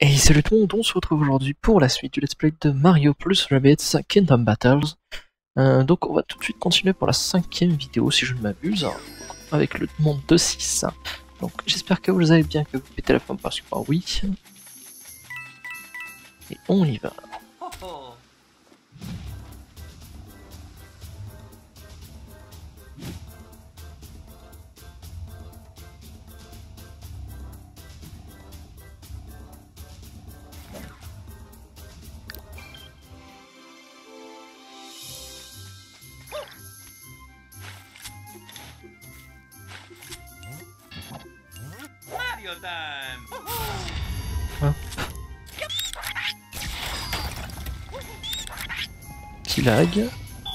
Et salut tout le monde, on se retrouve aujourd'hui pour la suite du let's play de Mario plus Rabbids Kingdom Battles. Donc on va tout de suite continuer pour la 5e vidéo si je ne m'abuse, avec le monde de 6. Donc j'espère que vous allez bien, que vous pétez la forme parce que bah oui. Et on y va. Mario time! Hop. Petit lag.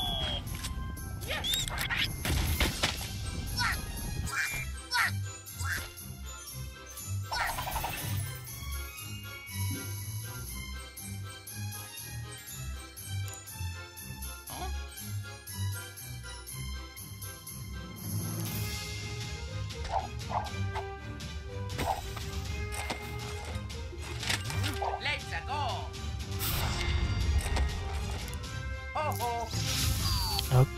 Let's go! Oh oh! Hop.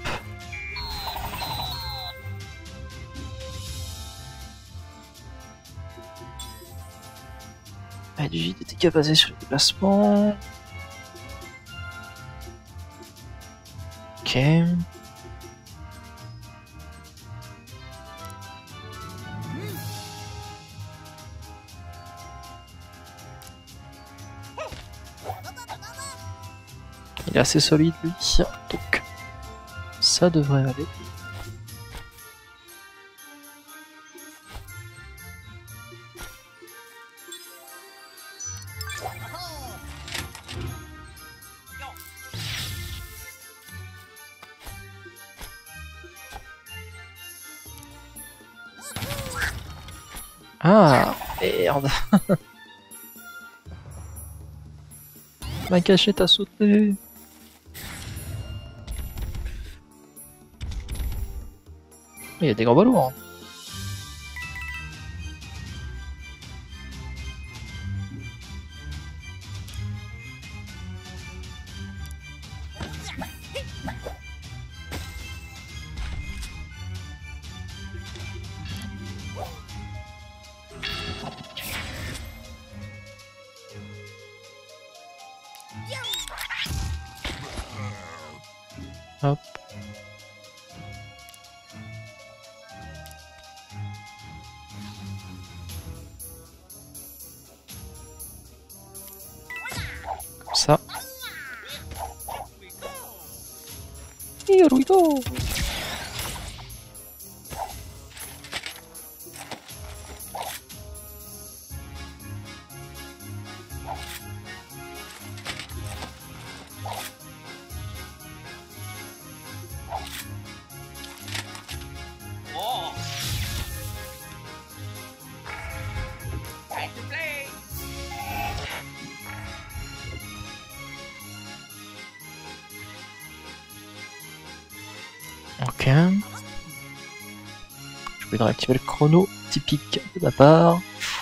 Du JDTK basé sur le déplacement. Ok. Il est assez solide lui, donc ça devrait aller. Ah, merde. Ma cachette a sauté. Il y a des grands ballons. Hein. Hop. Comme ça. Here we go. Oh! Time to play! Ok. Je vais réactiver le chrono typique de ma part.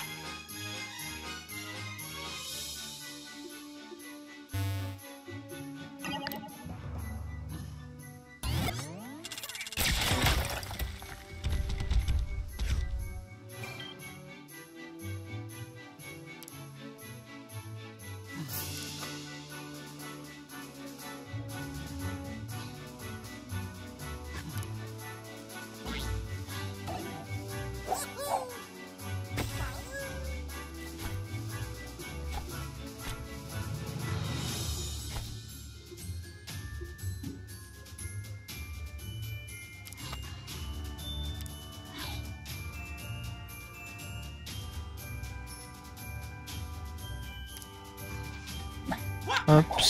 Hop.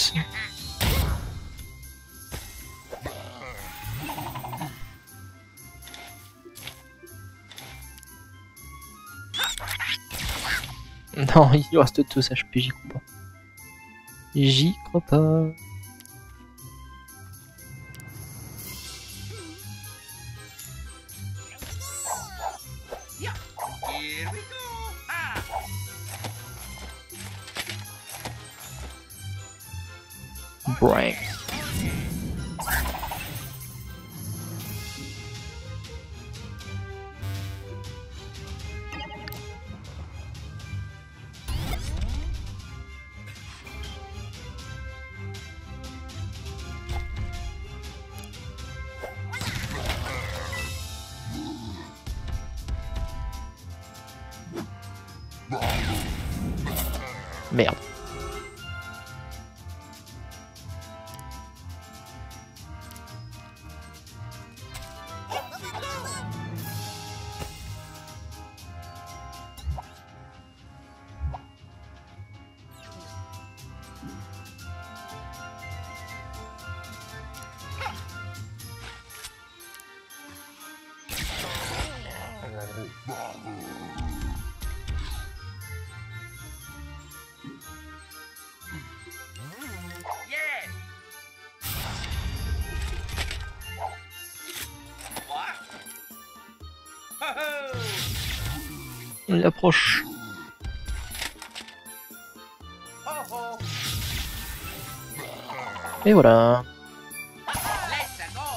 Non, il lui reste 2 HP, j'y crois pas. J'y crois pas. Here we go! Ah! Brain. Merde. Yes. What? Ho-ho! Il approche. Ho-ho! Et voilà. Let's go!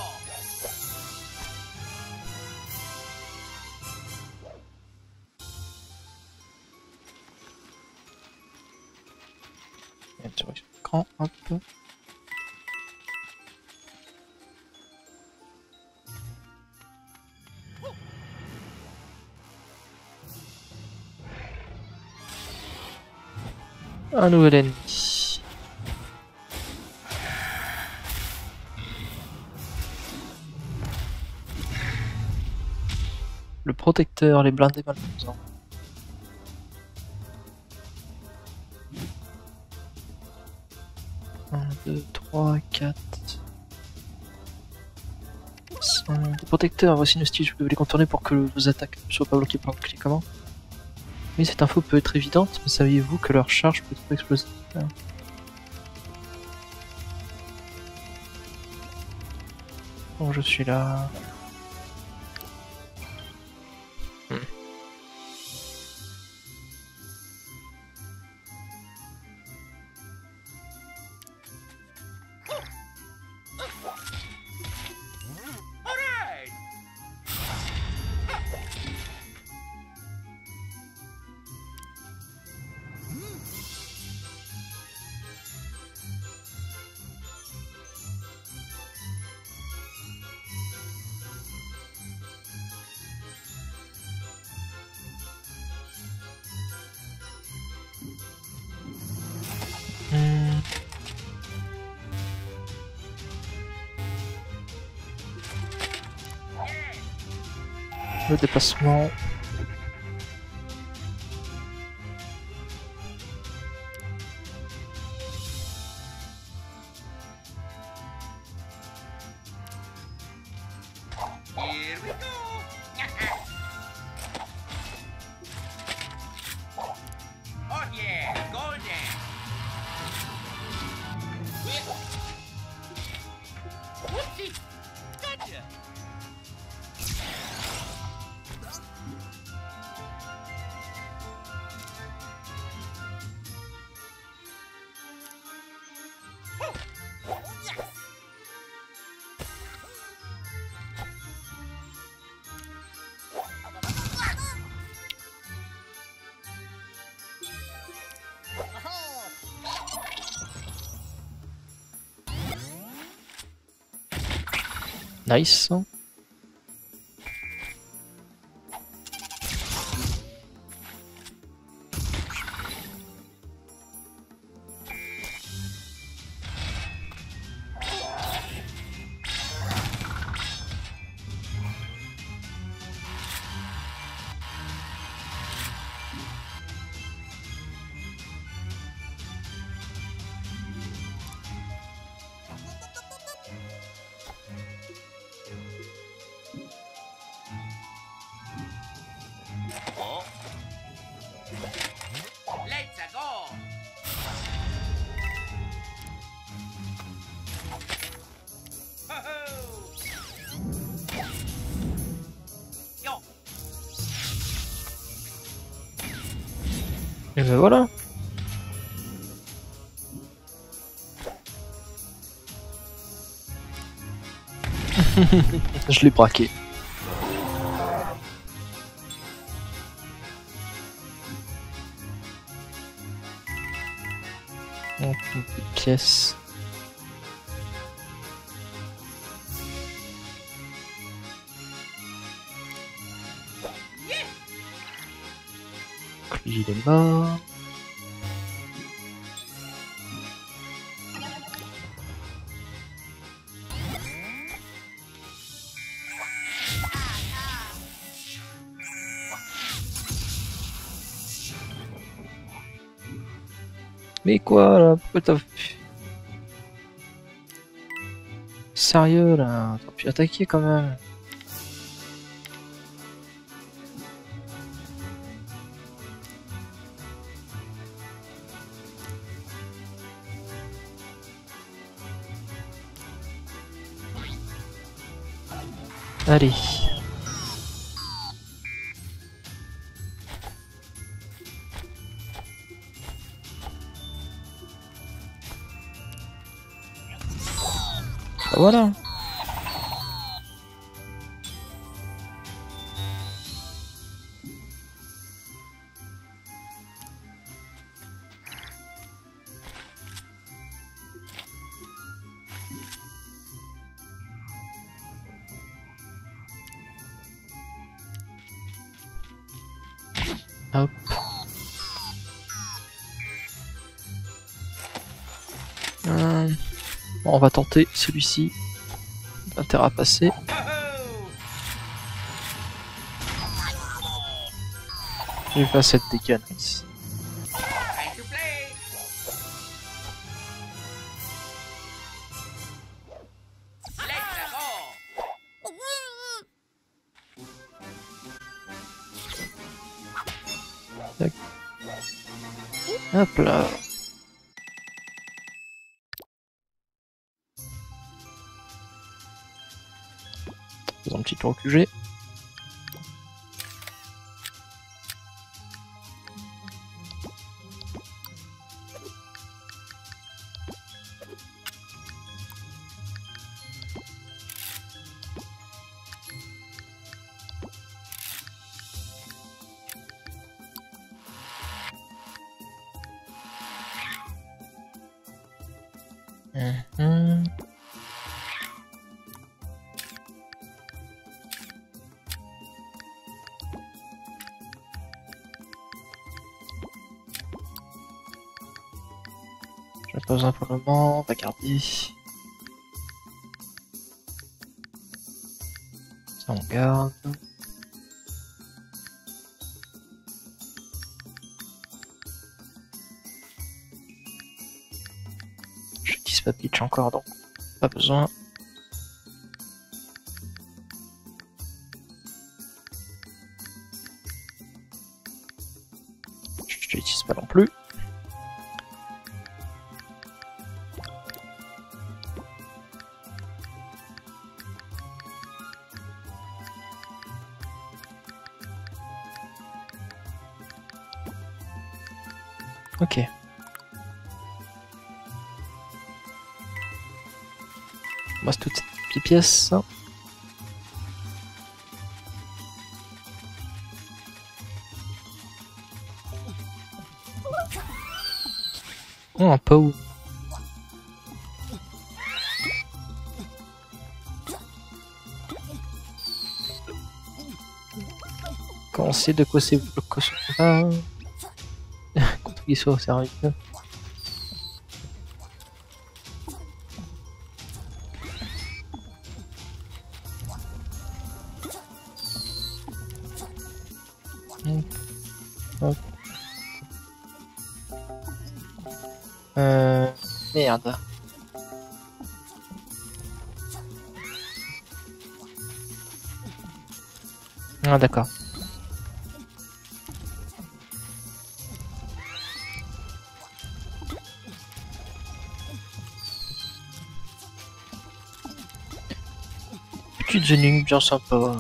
Sur l'écran, hop. Un nouvel ennemi. Le protecteur, les blindés malfaisants. Un, deux, trois, quatre. 5. Le protecteur, voici une astuce, vous devez les contourner pour que vos attaques ne soient pas bloquées par le cliquement. Oui, cette info peut être évidente, mais saviez-vous que leur charge peut être explosive? Bon, je suis là. All right. Le déplacement. Here we go. Oh yeah, golden. Whoopsie. Gotcha. Nice. Oh. Let's go. Ho-ho. Yo. Et ben voilà. Je l'ai braqué. Donc, une petite pièce. Donc, lui, il est mort. Mais quoi là? Pourquoi t'as... Sérieux là? T'as pu attaquer quand même. Allez. Bah voilà. Hop. Bon, on va tenter celui-ci. Intérêt à passer. J'ai pas cette dégâts, nice. Time to play. Let's go. Hop là. Faisons un petit tour au QG. J'ai pas besoin pour le moment, on va garder. Ça on garde. J'utilise pas pitch encore donc pas besoin. Je l'utilise pas non plus. Ok. On reste toutes ces petites pièces. Oh, un pot. Quand on sait de quoi c'est le cochon là. Contre qui soit sérieux. Hop. Merde. Ah d'accord. Petites énigmes bien sympa.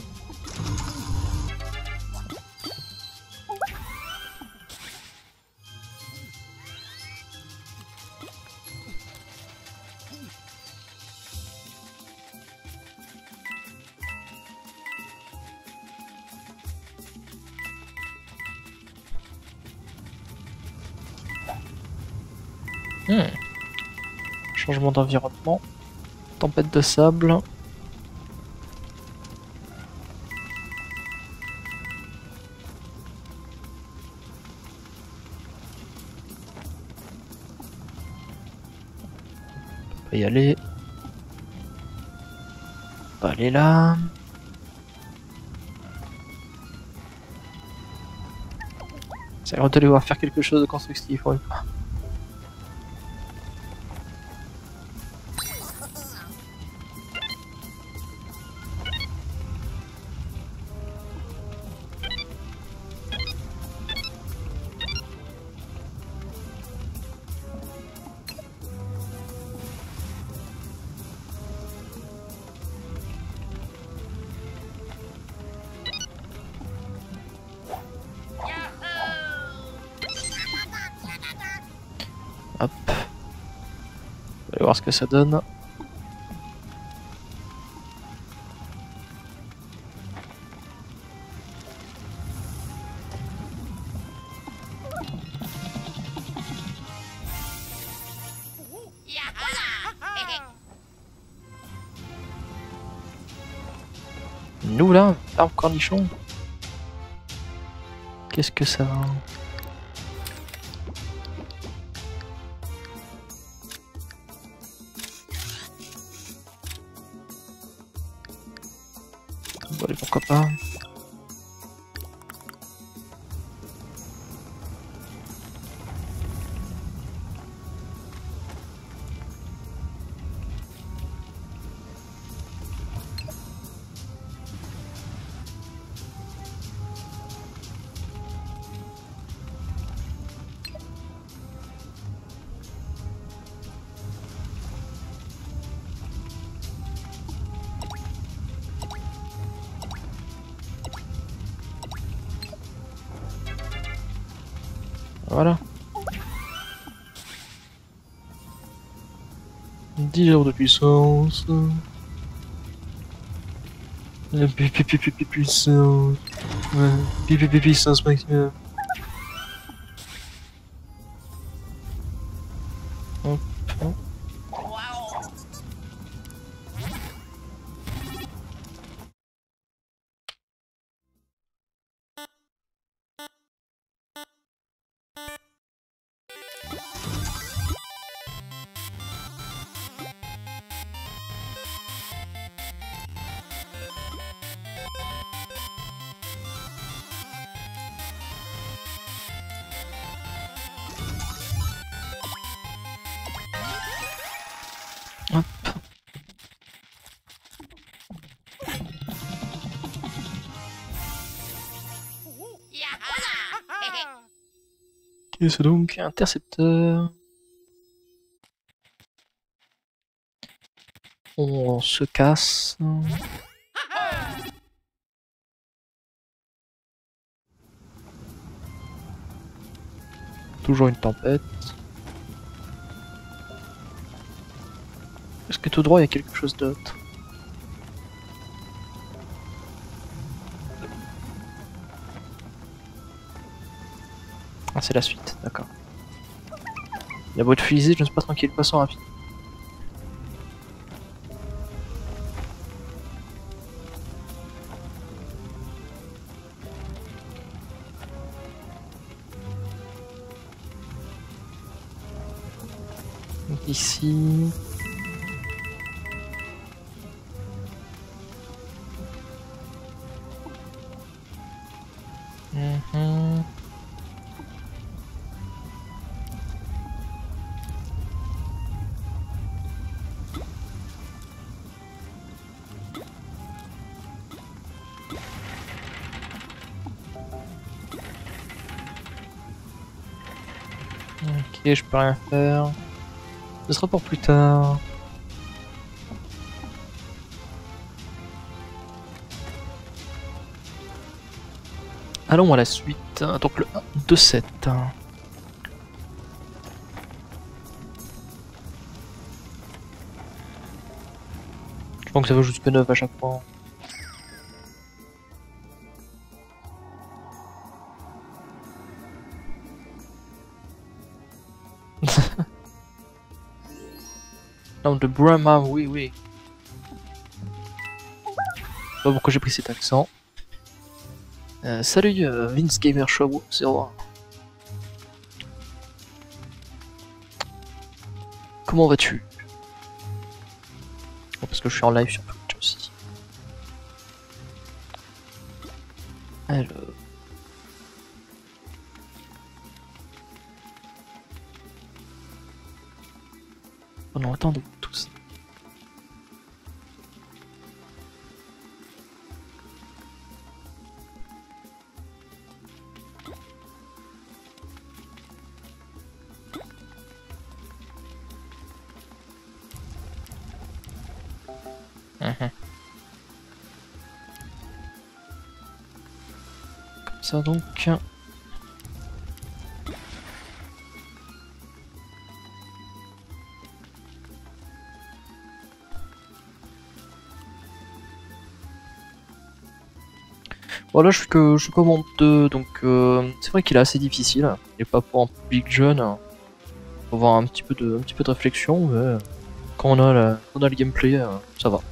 Changement d'environnement. Tempête de sable. On peut y aller. On va aller là. C'est vrai de devoir faire quelque chose de constructif. Ouais. Hop. On va aller voir ce que ça donne. Nous là, arbre cornichon. Qu'est-ce que ça va? Bon, allez, pourquoi pas. Voilà. 10 heures de puissance. Puissance. Ouais. Puissance maximum. Hop, hop. Hop. Et c'est donc intercepteur. On se casse. Toujours une tempête. Est-ce que tout droit il y a quelque chose d'autre? Ah, c'est la suite, d'accord. Il a beau être fusée, je ne suis pas tranquille, passons rapide. Donc ici. Mhm. Ok, je peux rien faire. Ce sera pour plus tard. Allons à la suite. Donc le 1, 2, 7. Je pense que ça va jusque 9 à chaque fois. Non, de Brahma, oui, oui. Je sais pas pourquoi j'ai pris cet accent. Salut Vince Gamer Show 01. Comment vas-tu? Parce que je suis en live sur Twitch aussi. Alors... Oh non, attendez, tous. Comme ça donc. Voilà, je commande 2, donc c'est vrai qu'il est assez difficile. Il est pas pour un public jeune. Faut avoir un petit peu de réflexion, mais quand on a le gameplay, ça va.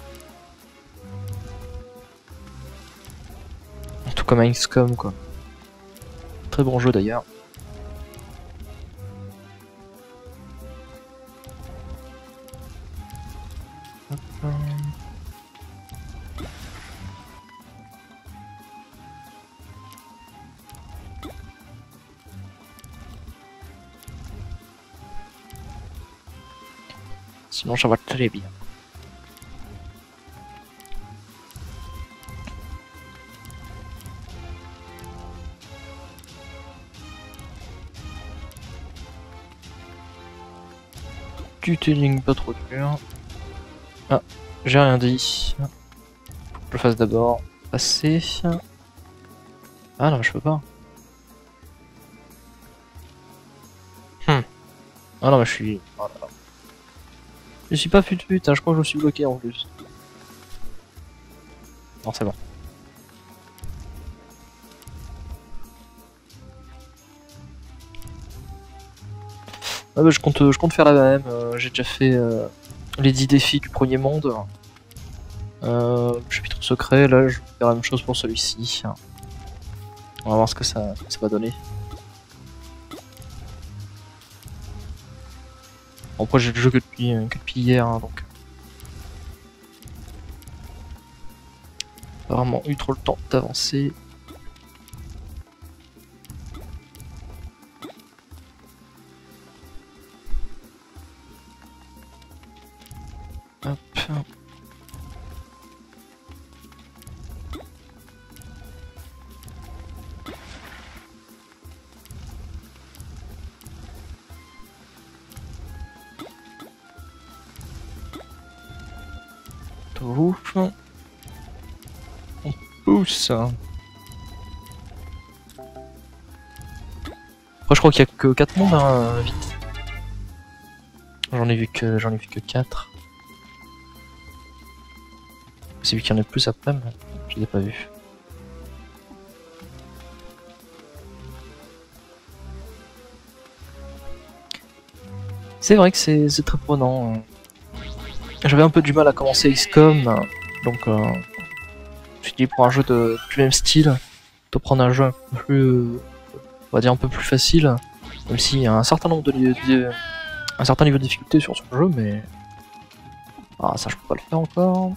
Tout comme un XCOM quoi. Très bon jeu d'ailleurs. Sinon ça va très bien. Du tuning pas trop dur. Ah, j'ai rien dit. Faut que je le fasse d'abord. Passer. Ah non, je peux pas. Ah non, mais je suis. Oh là là. Je suis pas fut hein, je crois que je me suis bloqué en plus. Non, c'est bon. Ah bah, je compte faire la même. J'ai déjà fait les 10 défis du premier monde. Chapitre secret, là je vais faire la même chose pour celui-ci. On va voir ce que ça va donner. Bon, après j'ai le jeu que depuis hier, hein, donc... Pas vraiment eu trop le temps d'avancer. Hop. Ouf. On pousse. Après je crois qu'il y a que 4 mondes hein, vite. J'en ai vu que 4. C'est vu qu'il y en a plus après, mais je l'ai pas vu. C'est vrai que c'est très prenant. J'avais un peu du mal à commencer XCOM, donc je me suis dit pour un jeu du même style, de prendre un jeu un peu plus, on va dire un peu plus facile, même s'il y a un certain nombre un certain niveau de difficulté sur ce jeu, mais ah ça je peux pas le faire encore.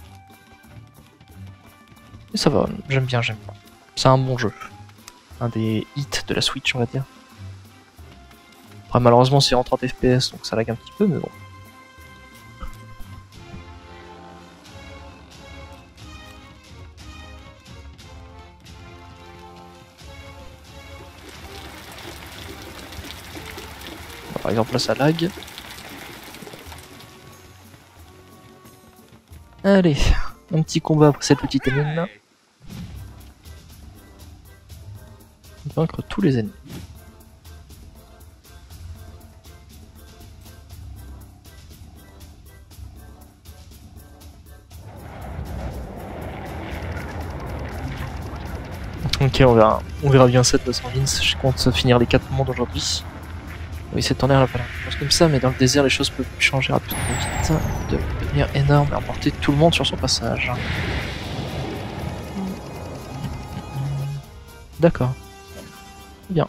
Mais ça va, j'aime bien. C'est un bon jeu, un des hits de la Switch on va dire. Après malheureusement c'est en 30 FPS donc ça lag un petit peu, mais bon. Par exemple là ça lag. Allez, un petit combat après cette petite énigme là. Vaincre tous les ennemis. Ok, on verra bien ça de toute façon, Vince. Je compte finir les 4 mondes aujourd'hui. Oui, cette tonnerre, elle a pas l'air de choses comme ça, mais dans le désert, les choses peuvent changer rapidement vite, de devenir énorme et emporter tout le monde sur son passage. D'accord. Bien.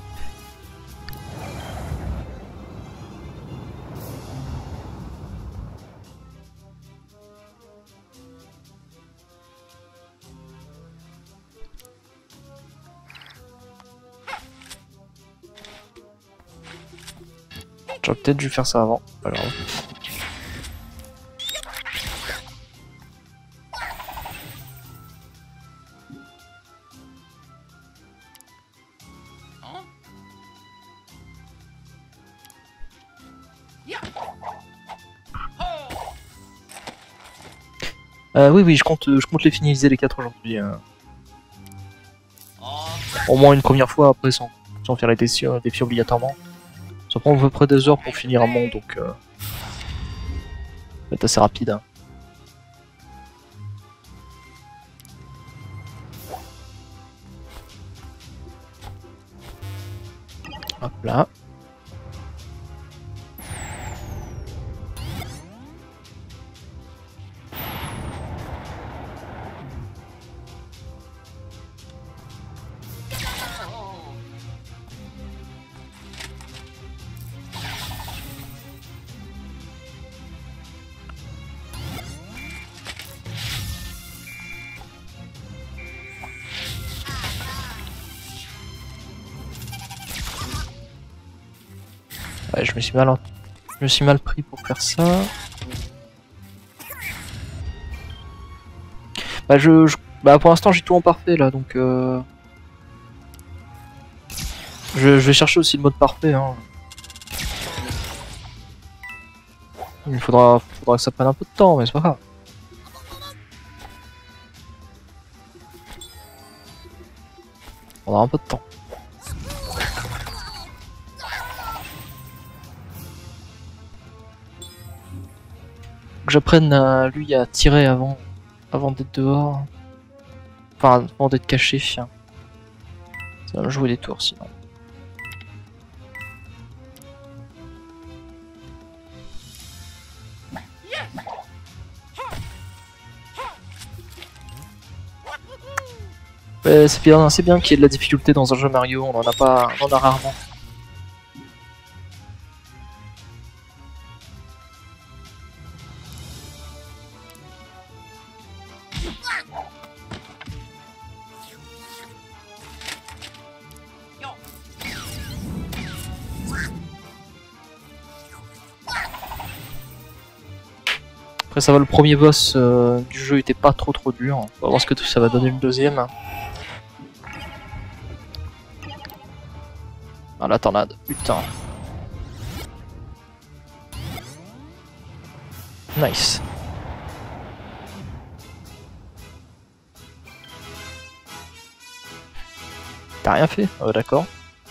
J'aurais peut-être dû faire ça avant, pas grave. Oui, je compte les finaliser les 4 aujourd'hui. Au moins une première fois, après sans faire les défis obligatoirement. Ça prend à peu près des heures pour finir un monde, donc c'est assez rapide. Hein. Hop là. Ouais, je me suis mal pris pour faire ça. Bah bah pour l'instant j'ai tout en parfait là, donc je vais chercher aussi le mode parfait. Hein. Il faudra que ça prenne un peu de temps, mais c'est pas grave. On aura un peu de temps. Que j'apprenne à lui à tirer avant d'être dehors. Enfin, avant d'être caché. Ça va me jouer des tours sinon. Ouais, c'est bien qu'il y ait de la difficulté dans un jeu Mario, on en a rarement. Après ça va, le premier boss du jeu était pas trop dur. On va voir ce que ça va donner le deuxième. Ah la tornade, putain. Nice. T'as rien fait? D'accord.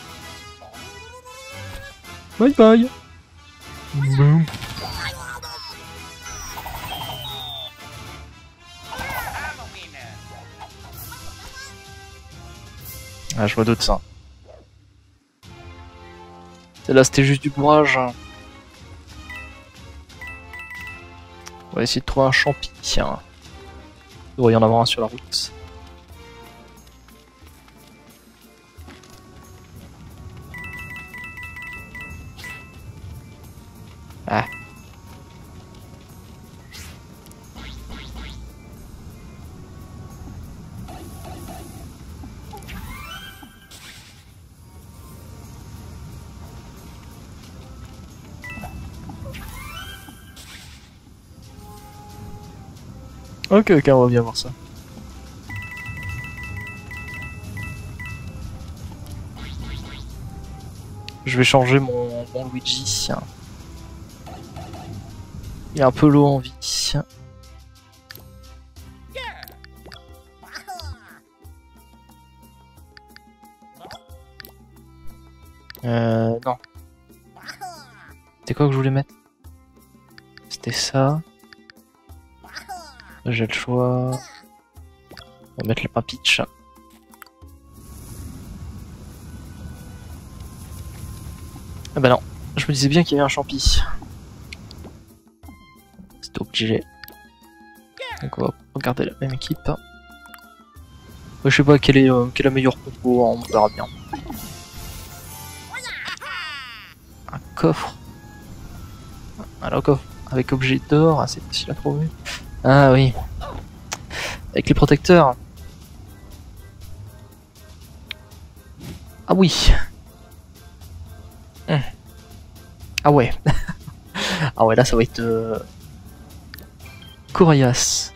Bye bye. Boom. Ah, je me doute ça. Là, c'était juste du bourrage. On va essayer de trouver un champi. Tiens. Il doit y en avoir un sur la route. Ah. Ok, on va bien voir ça. Je vais changer mon Luigi. Il est un peu low en vie. Non. C'était quoi que je voulais mettre? C'était ça. J'ai le choix. On va mettre le pain pitch. Ah bah non. Je me disais bien qu'il y avait un champi. C'était obligé. Donc on va regarder la même équipe. Je sais pas quelle est la meilleure compo, on verra bien. Un coffre. Alors coffre avec objet d'or, ah, c'est facile à trouver. Ah oui. Avec les protecteurs. Ah oui. Ah ouais. Ah ouais, là ça va être coriace.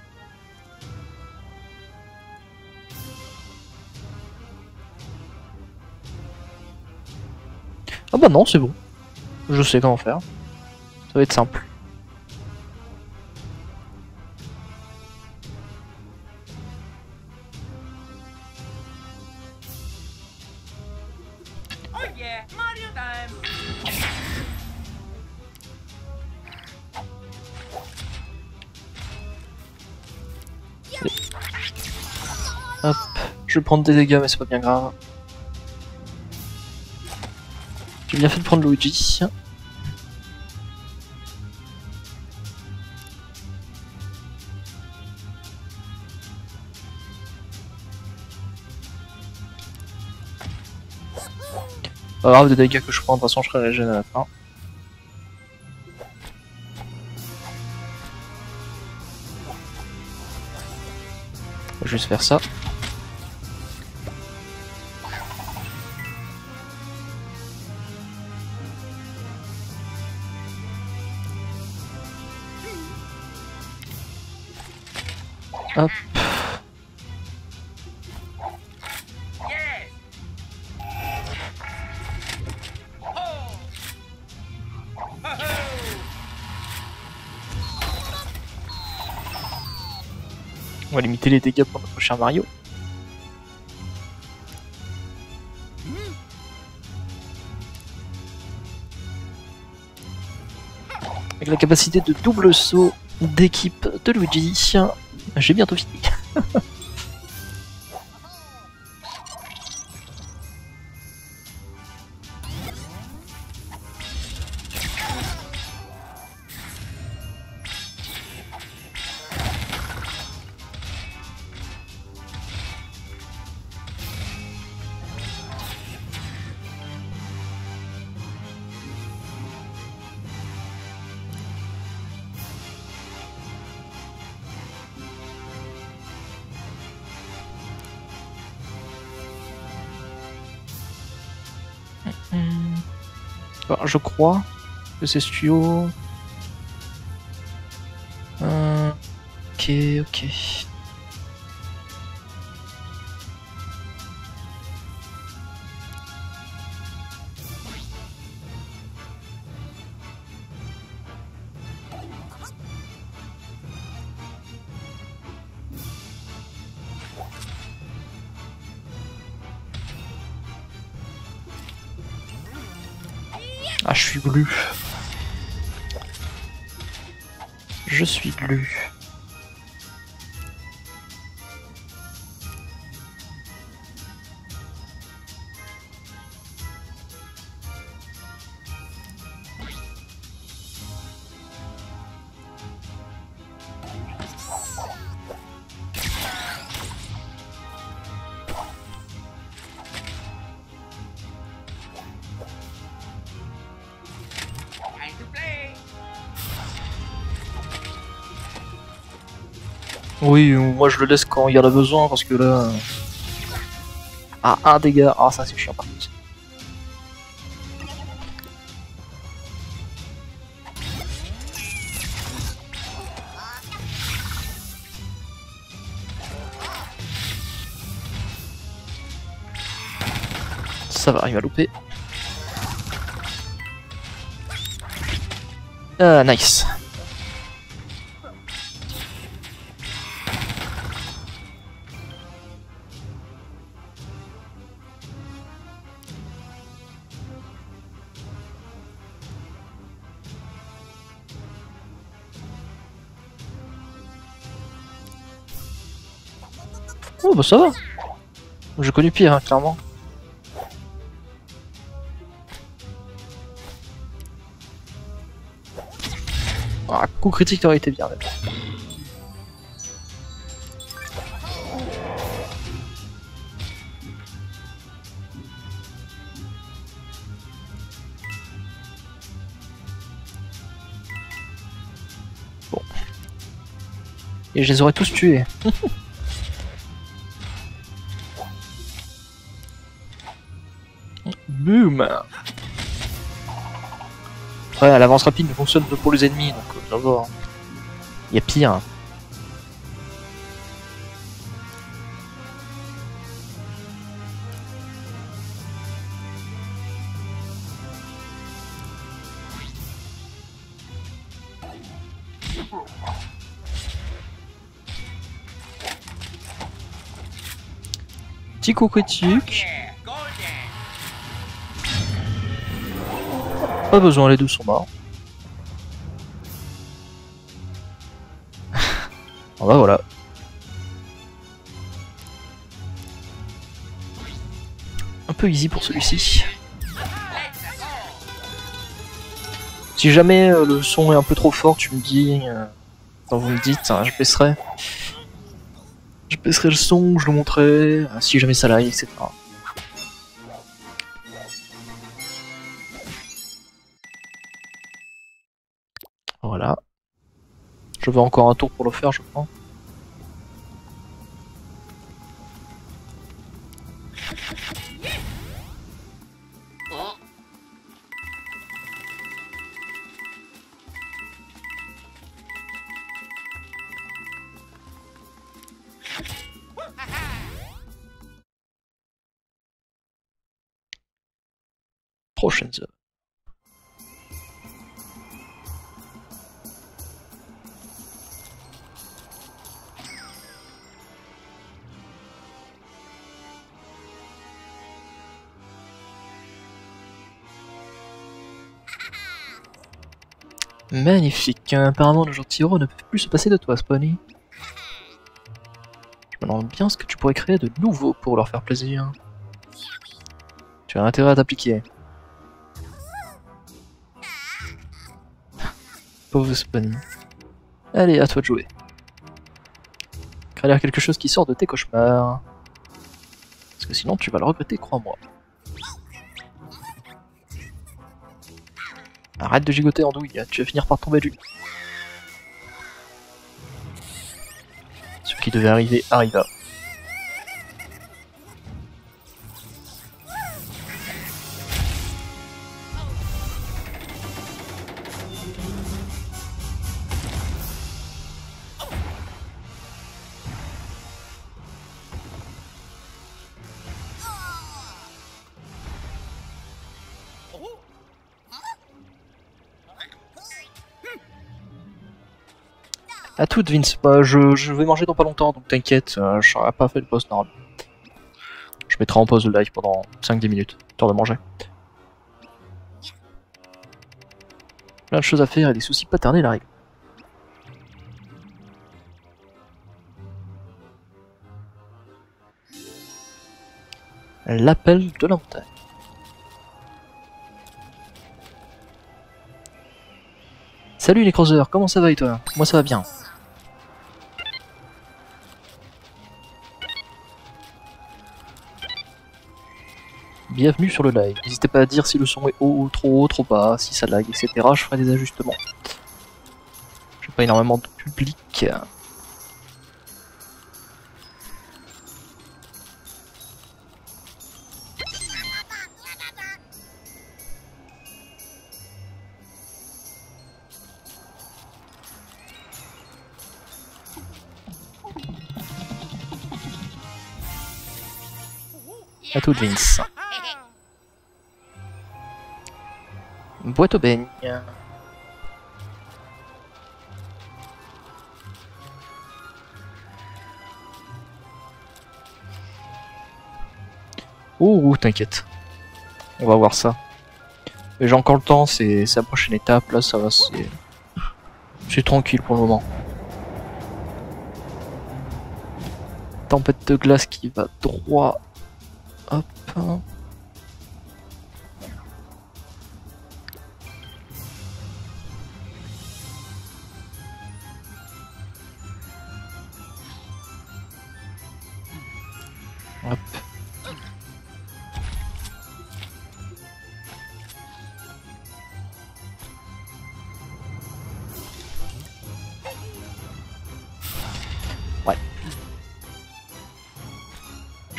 Ah bah non, c'est bon. Je sais comment faire. Ça va être simple. Oh yeah, Mario time. Hop, je vais prendre des dégâts mais c'est pas bien grave. J'ai bien fait de prendre Luigi. Pas grave, des dégâts que je prends, de toute façon je serai régène à la fin. Je vais juste faire ça. Hop. Yes. Oh. Ho ho. On va limiter les dégâts pour notre cher Mario. Avec la capacité de double saut d'équipe de Luigi, j'ai bientôt fini. Alors, je crois que c'est ce tuyau. Ok, ok. Ah, je suis glu. Je suis glu. Time to play. Oui, moi je le laisse quand il y en a besoin parce que là. Ah, un dégât. Ah, ça c'est chiant par contre. Ça va, il va louper. Ah, nice. Oh bah ça va. J'ai connu pire, hein, clairement. Ah, coup critique aurait été bien. Mais bon. Bon. Et je les aurais tous tués. Boum. Ouais, l'avance rapide ne fonctionne que pour les ennemis, donc ça va. Il y a pire. Petit coup critique. Yeah, golden. Pas besoin, les deux sont morts. Bon bah voilà. Un peu easy pour celui-ci. Let's go. Si jamais le son est un peu trop fort, tu me dis... Quand vous me dites, hein, je baisserai. Je baisserai le son, je le montrerai, si jamais ça lag, etc. Voilà. Je veux encore un tour pour le faire, je crois. Prochaine zone. Magnifique. Apparemment, le gentil héros ne peut plus se passer de toi, Spawny. Je me demande bien ce que tu pourrais créer de nouveau pour leur faire plaisir. Tu as intérêt à t'appliquer. Pauvre Spawny. Allez, à toi de jouer. Crée quelque chose qui sort de tes cauchemars. Parce que sinon, tu vas le regretter, crois-moi. Arrête de gigoter en douille, tu vas finir par tomber du lit. Ce qui devait arriver arriva. À toute Vince, bah, je vais manger dans pas longtemps, donc t'inquiète, je n'aurai pas fait le post normal. Je mettrai en pause le live pendant 5-10 minutes, temps de manger. Plein de choses à faire et des soucis paternels arrivent. L'appel de la montagne. Salut les creuseurs, comment ça va et toi? Moi ça va bien. Bienvenue sur le live. N'hésitez pas à dire si le son est haut, trop bas, si ça lag, etc. Je ferai des ajustements. J'ai pas énormément de public. À tout Vince. Boîte au beigne. Ouh, t'inquiète. On va voir ça. Mais j'ai encore le temps, c'est la prochaine étape, là ça va, c'est tranquille pour le moment. Tempête de glace qui va droit. Hop.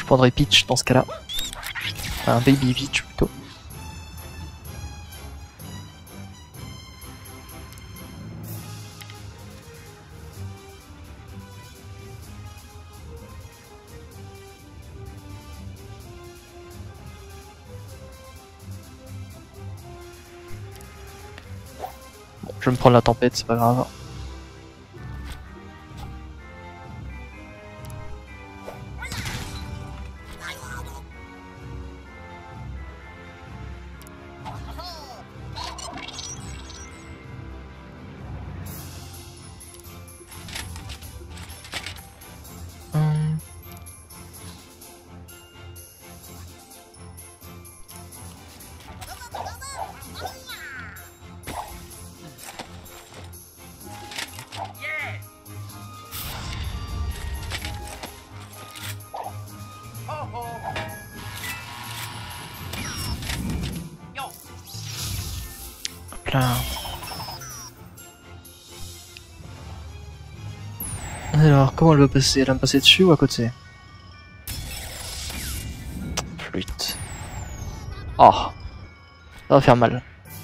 prendrais Peach dans ce cas-là. Un Baby Peach plutôt. Bon, je vais me prendre la tempête, c'est pas grave. Yeah. Ho ho. Yo. Hop là. Alors, comment elle va passer? Elle va me passer dessus ou à côté? Flûte. Oh, ça va faire mal.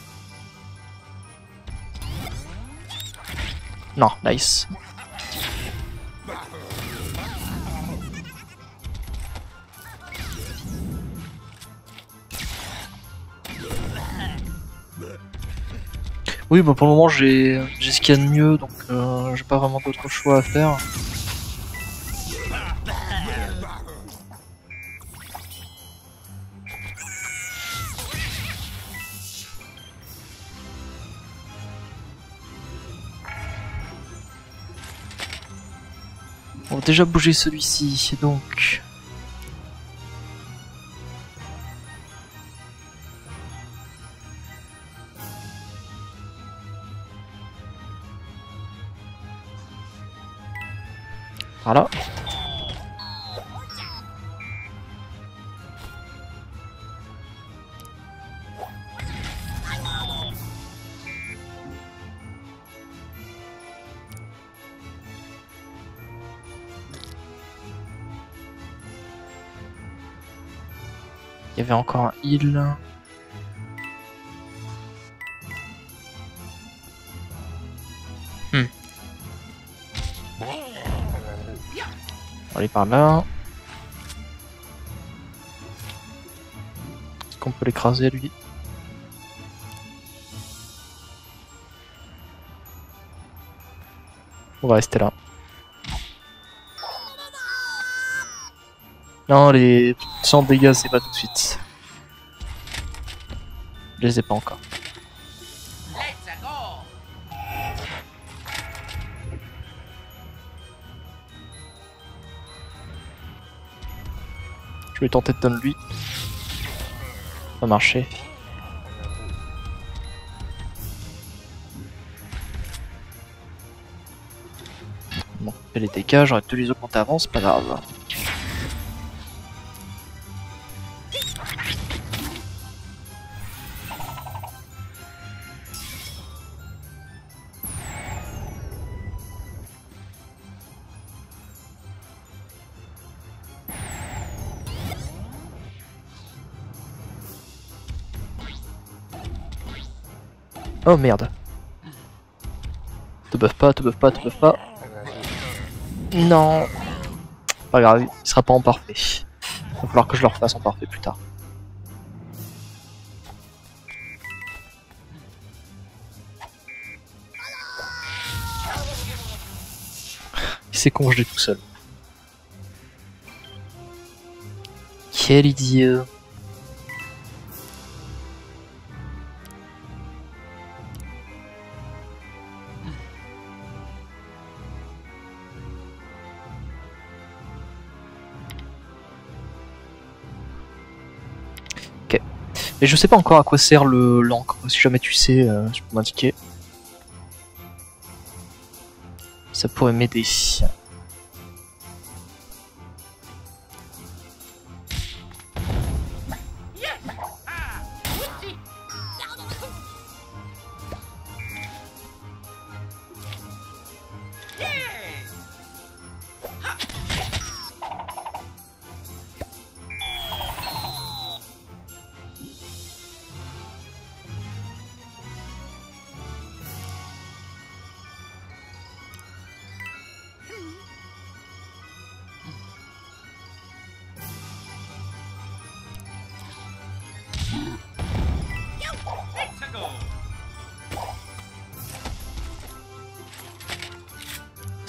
Non, nice. Oui, bah pour le moment j'ai ce qu'il y a de mieux, donc j'ai pas vraiment d'autre choix à faire. On va déjà bouger celui-ci, donc... Voilà. Il y avait encore un heal. On va aller par là. Est-ce qu'on peut l'écraser lui? On va rester là. Non, les 100 dégâts, c'est pas tout de suite. Je les ai pas encore. Let's go. Je vais tenter de donner lui. Ça va marcher. Bon, fait les dégâts, j'aurais dû les augmenter avant, c'est pas grave. Oh merde. Te buff pas, te buff pas, te buff pas. Non. Pas grave, il sera pas en parfait. Il va falloir que je le refasse en parfait plus tard. Il s'est congelé tout seul. Quel idiot. Ok. Mais je sais pas encore à quoi sert l'encre. Si jamais tu sais, tu peux m'indiquer. Ça pourrait m'aider.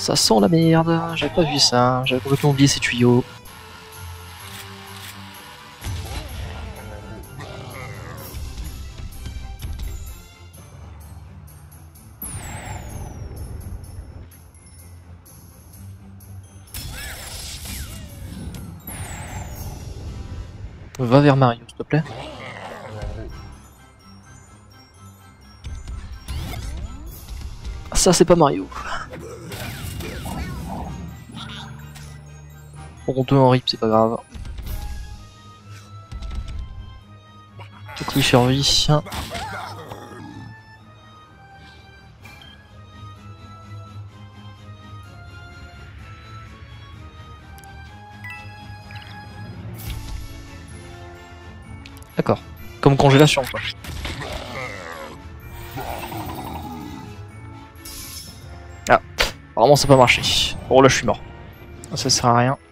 Ça sent la merde, j'avais pas vu ça, j'avais complètement oublié ces tuyaux. Va vers Mario, s'il te plaît. Ça, c'est pas Mario. Bon, 2 en rip, c'est pas grave. Donc lui survit. D'accord. Comme congélation, quoi. Ah, apparemment ça n'a pas marché. Oh là, je suis mort. Ça sert à rien.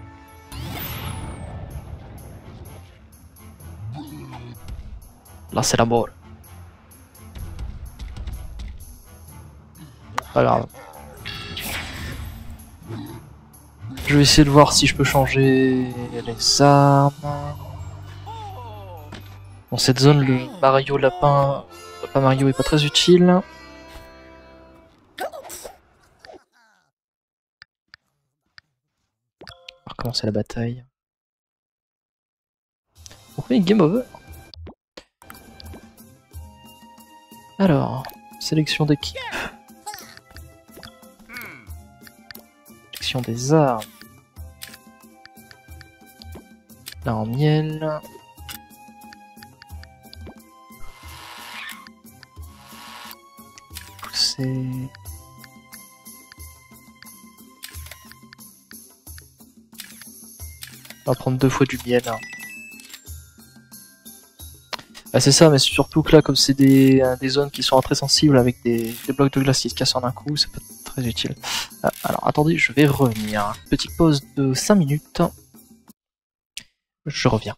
Là, c'est la mort. Pas grave. Je vais essayer de voir si je peux changer les armes. Dans cette zone, le Mario lapin, pas Mario est pas très utile. On va recommencer la bataille. Oui, game over. Alors, sélection d'équipe. Sélection des armes. Là en miel. Pousser. On va prendre 2 fois du miel. Ah, c'est ça, mais surtout que là, comme c'est des zones qui sont très sensibles avec des blocs de glace qui se cassent en un coup, c'est pas très utile. Ah, alors attendez, je vais revenir. Petite pause de 5 minutes. Je reviens.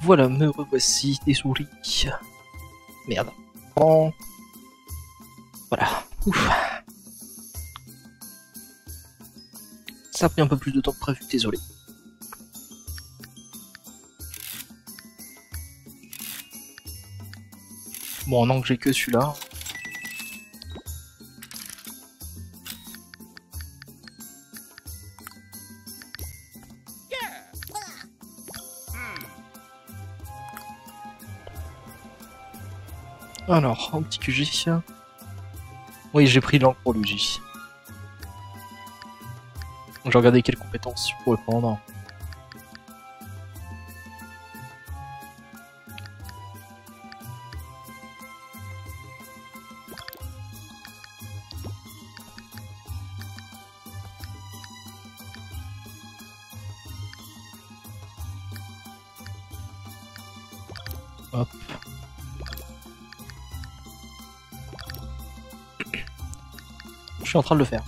Voilà, me revoici, désolé. Merde. Oh. Voilà. Ouf. Ça a pris un peu plus de temps que prévu, désolé. Bon, non que j'ai que celui-là. Alors, un petit QG. Oui, j'ai pris l'encre pour le J. J'ai regardé quelles compétences je pourrais prendre. Hop. Je suis en train de le faire.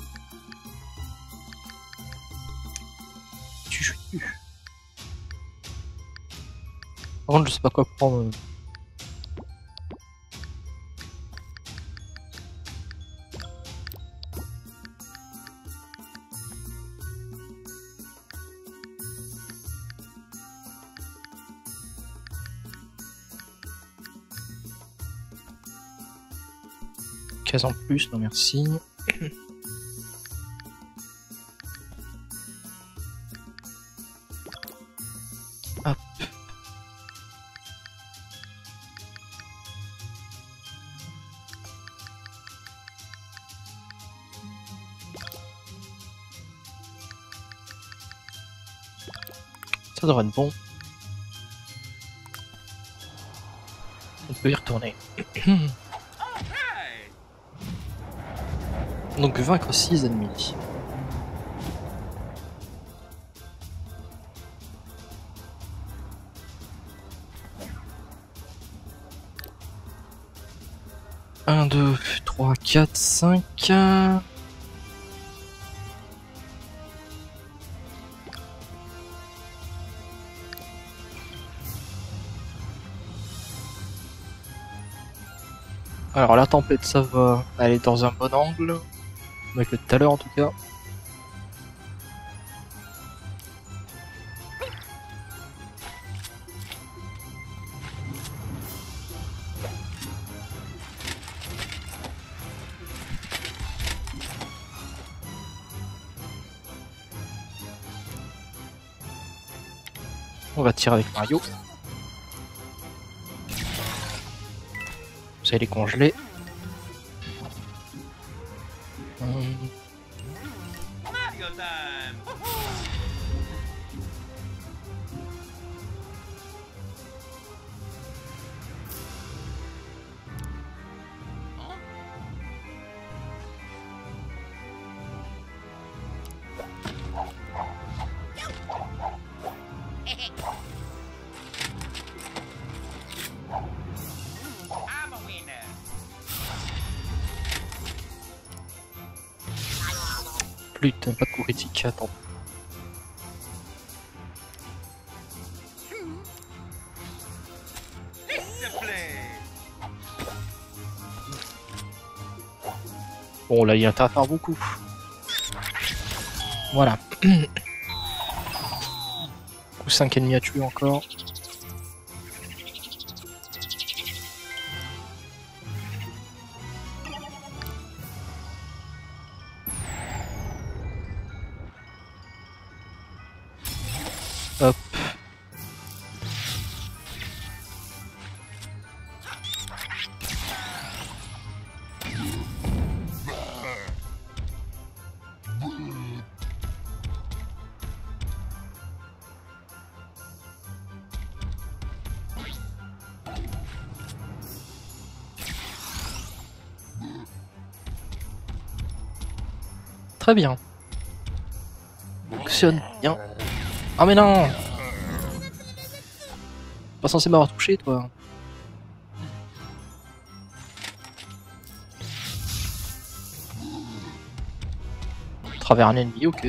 Par contre, je sais pas quoi prendre. Case en plus, non merci. Hop. Ça devrait être bon. On peut y retourner. Donc vaincre 6 ennemis. Un, 2, 3, 4, 5. Alors la tempête, ça va aller dans un bon angle. Avec le tout à l'heure en tout cas. On va tirer avec Mario. Vous allez les congeler. Mario time! I'm a winner. Putain, pas de coup critique, attends. Discipline. Bon là il y a intérêt à faire beaucoup. Voilà. Coup 5 ennemis à tuer encore. Hop. Très bien. Fonctionne bien. Ah mais non! Pas censé m'avoir touché toi. Travers un ennemi, ok.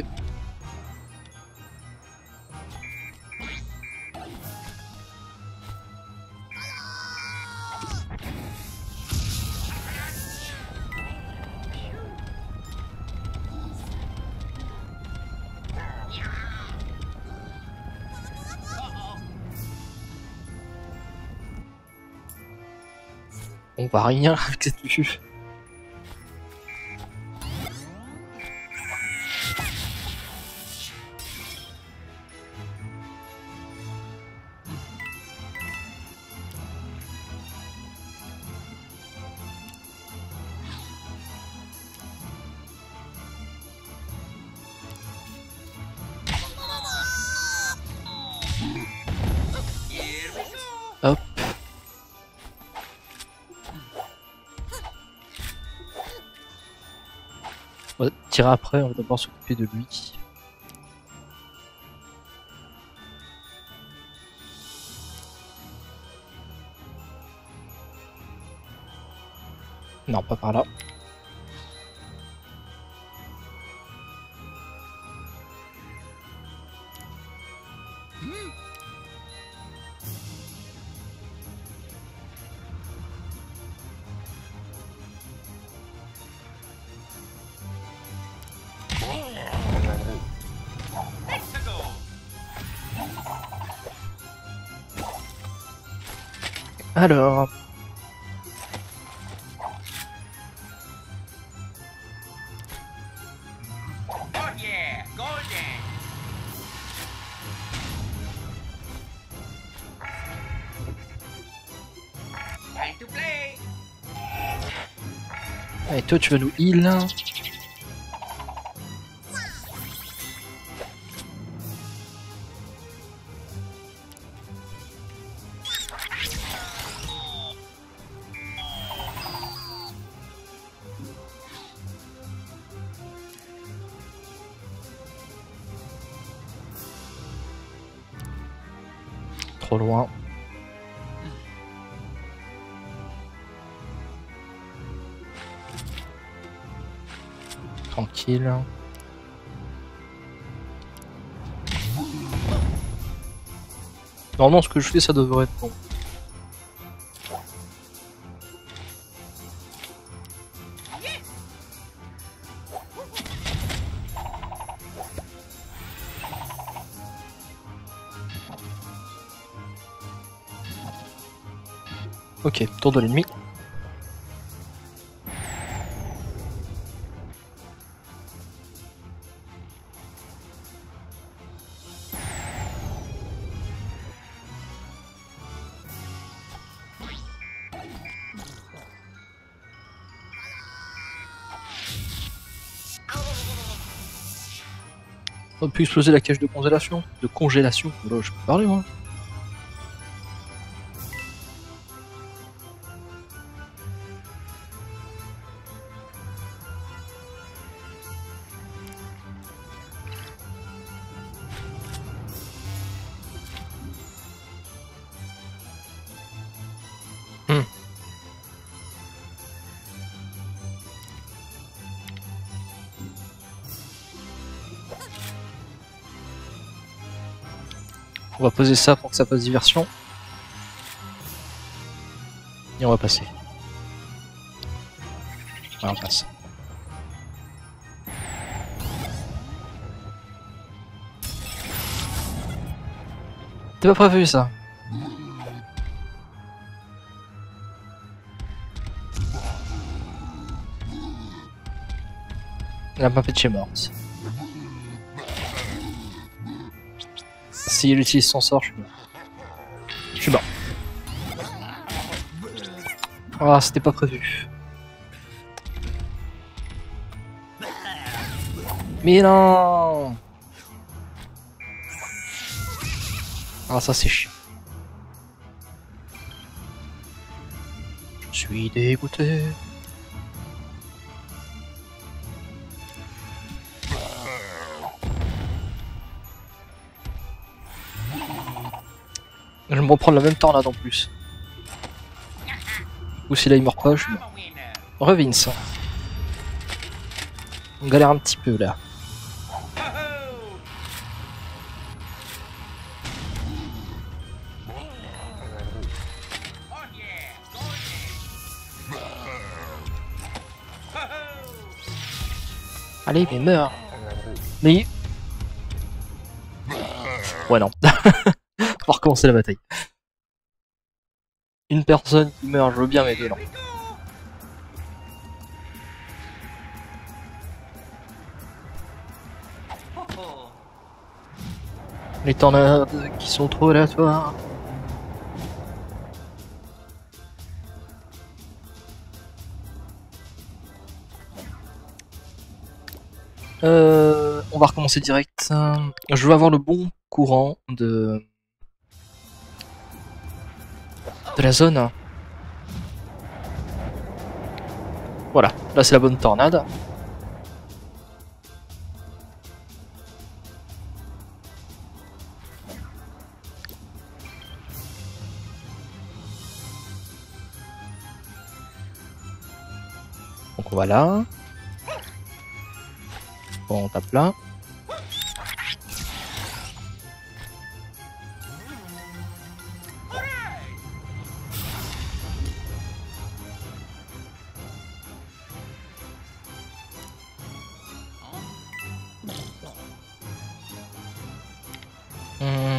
On va rien avec cette vue. Hop. On va tirer après, on va d'abord s'occuper de lui. Non, pas par là. Let's go. Alors, Oh yeah, golden. Time to play. allez, toi tu vas nous heal. Trop loin. Tranquille. Normalement ce que je fais ça devrait être bon. Ok, tour de l'ennemi. On peut exploser la cage de congélation. De congélation. Voilà, je peux parler moi. On va poser ça pour que ça fasse diversion. Et on va passer. Ah, on passe. T'es pas prévu ça? La Mapetche est morte. S'il utilise son sort, je suis mort. Je suis mort. Ah, c'était pas prévu. Mais non! Ah, ça c'est chiant. Je suis dégoûté. Je vais me reprendre la même tornade en plus. Ou si là il meurt pas, je suis I'm mort. a winner. Revince. On galère un petit peu là. Ho-ho. Oh yeah, golden. Ho-ho. Allez, mais meurs. Mais... Ouais, non. On va recommencer la bataille. Une personne qui meurt, je veux bien, mais deux non. Here we go. Ho, ho. Les tornades qui sont trop aléatoires. On va recommencer direct. Je veux avoir le bon courant de la zone. Voilà, là c'est la bonne tornade. Donc on va là. Bon, on tape là. Hmm.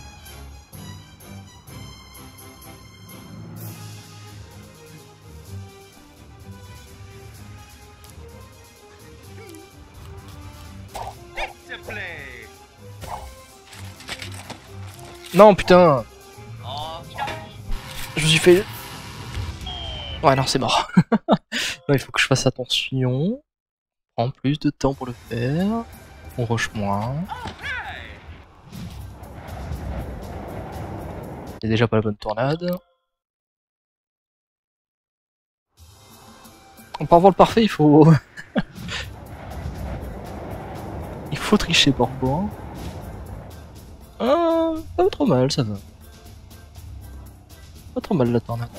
It's a play. Non, putain, Okie dokie. je me suis fait... Ouais, non, c'est mort. Non, il faut que je fasse attention. Prends plus de temps pour le faire. On rush moins. Right. Il y a déjà pas la bonne tornade. Pour avoir le parfait, il faut... il faut tricher parfois. Pas trop mal, ça va. Pas trop mal la tornade.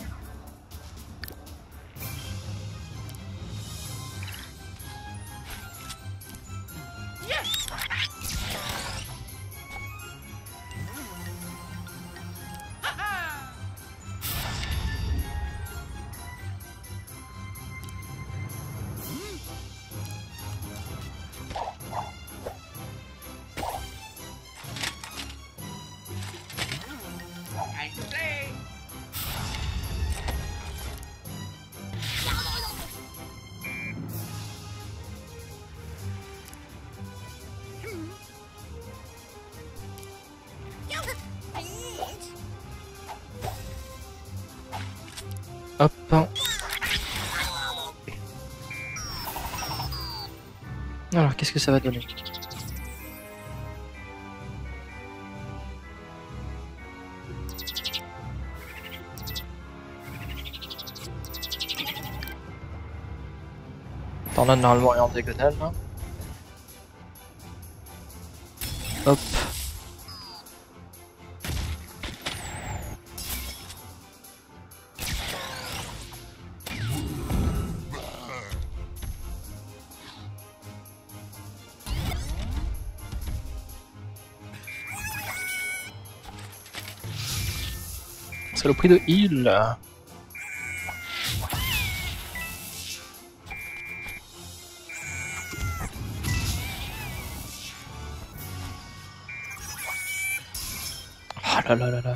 Time to play. Hop. Alors, qu'est-ce que ça va donner? Tornade normalement est en diagonale. Là. Hop. C'est le prix de heal. Ah là là là là.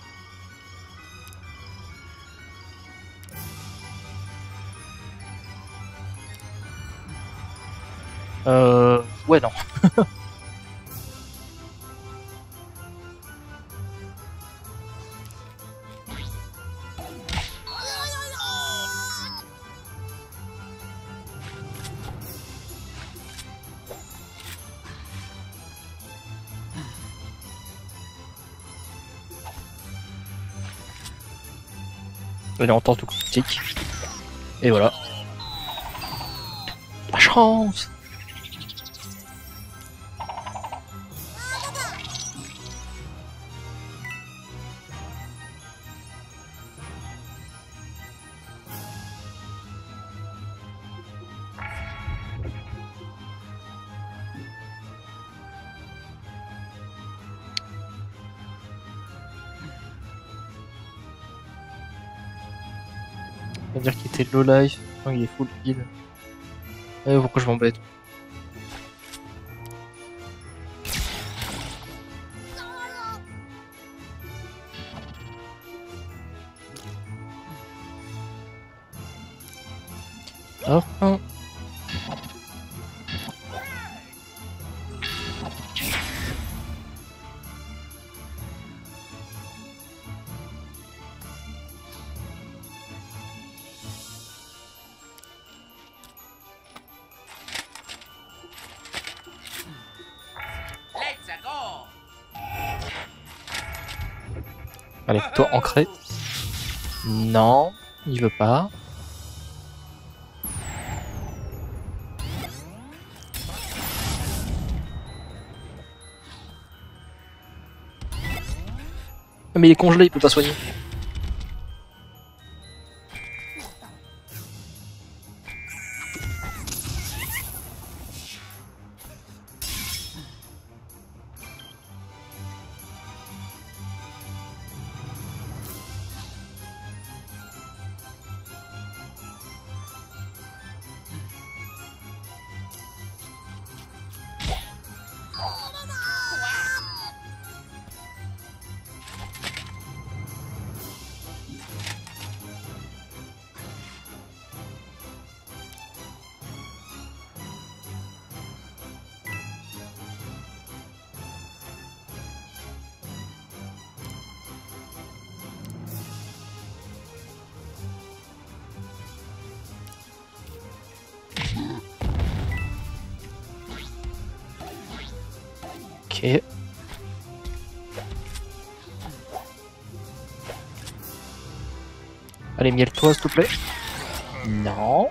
Ouais non. Elle est en temps tout critique. Et voilà. La chance. On va dire qu'il était low life. Non, il est full heal. Pourquoi je m'embête? Hop. Let's go. Allez, toi ancré. Non, il veut pas. Mais il est congelé, il peut pas soigner. Ok. Allez, miel-toi, s'il te plaît. Non.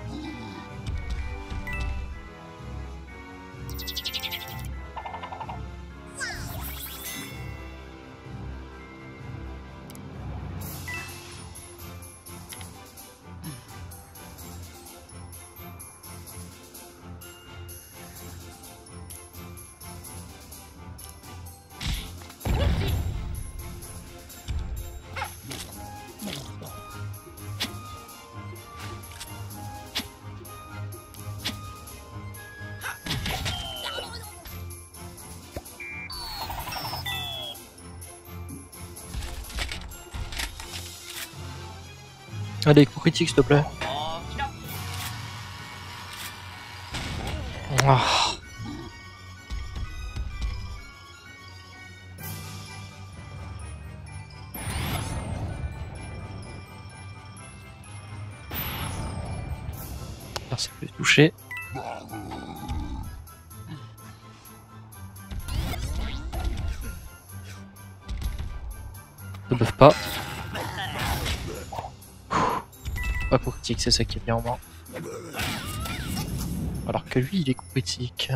Allez, coup critique, s'il te plaît. Ah. Alors, ça peut toucher. Ne buff pas. Pas coup critique, c'est ça qui est bien en moi. Alors que lui, il est coup critique.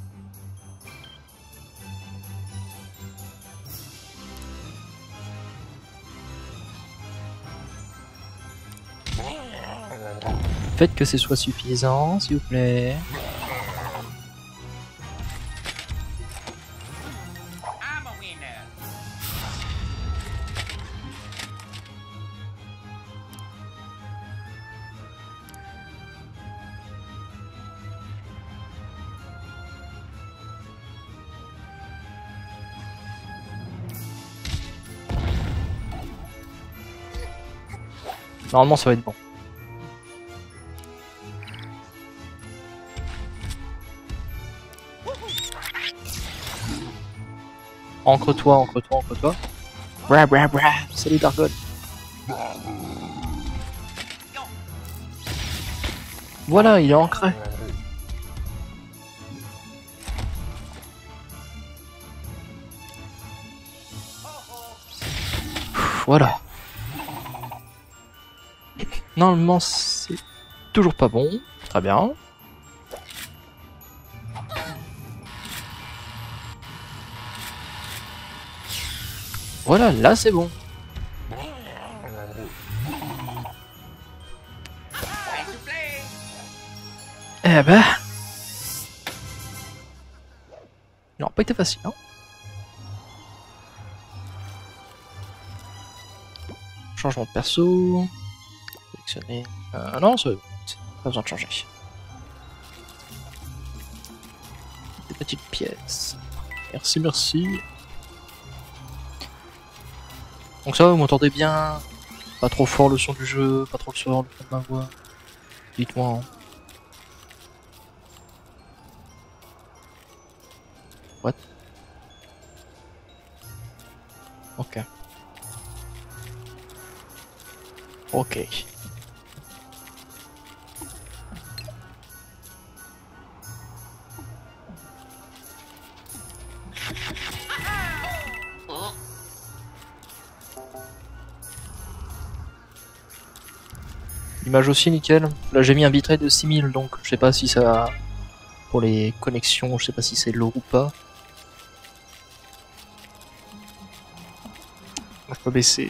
Faites que ce soit suffisant, s'il vous plaît. I'm a winner. Normalement, ça va être bon. Ancre-toi, ancre-toi, ancre-toi. Bra bra bra. Salut Dargon. Voilà, il est ancré. Voilà. Normalement, c'est toujours pas bon. Très bien. Voilà, là c'est bon. Let's play. Eh ben... Il n'a pas été facile, hein. Changement de perso. Sélectionner... non, c'est bon. Pas besoin de changer. Des petites pièces. Merci, merci. Donc ça va, vous m'entendez bien? Pas trop fort le son du jeu, pas trop fort le son de ma voix. Dites-moi, hein. What? Ok. Ok. L'image aussi nickel. Là j'ai mis un bitrate de 6000 donc je sais pas si ça... Pour les connexions, je sais pas si c'est lourd ou pas. Je peux baisser.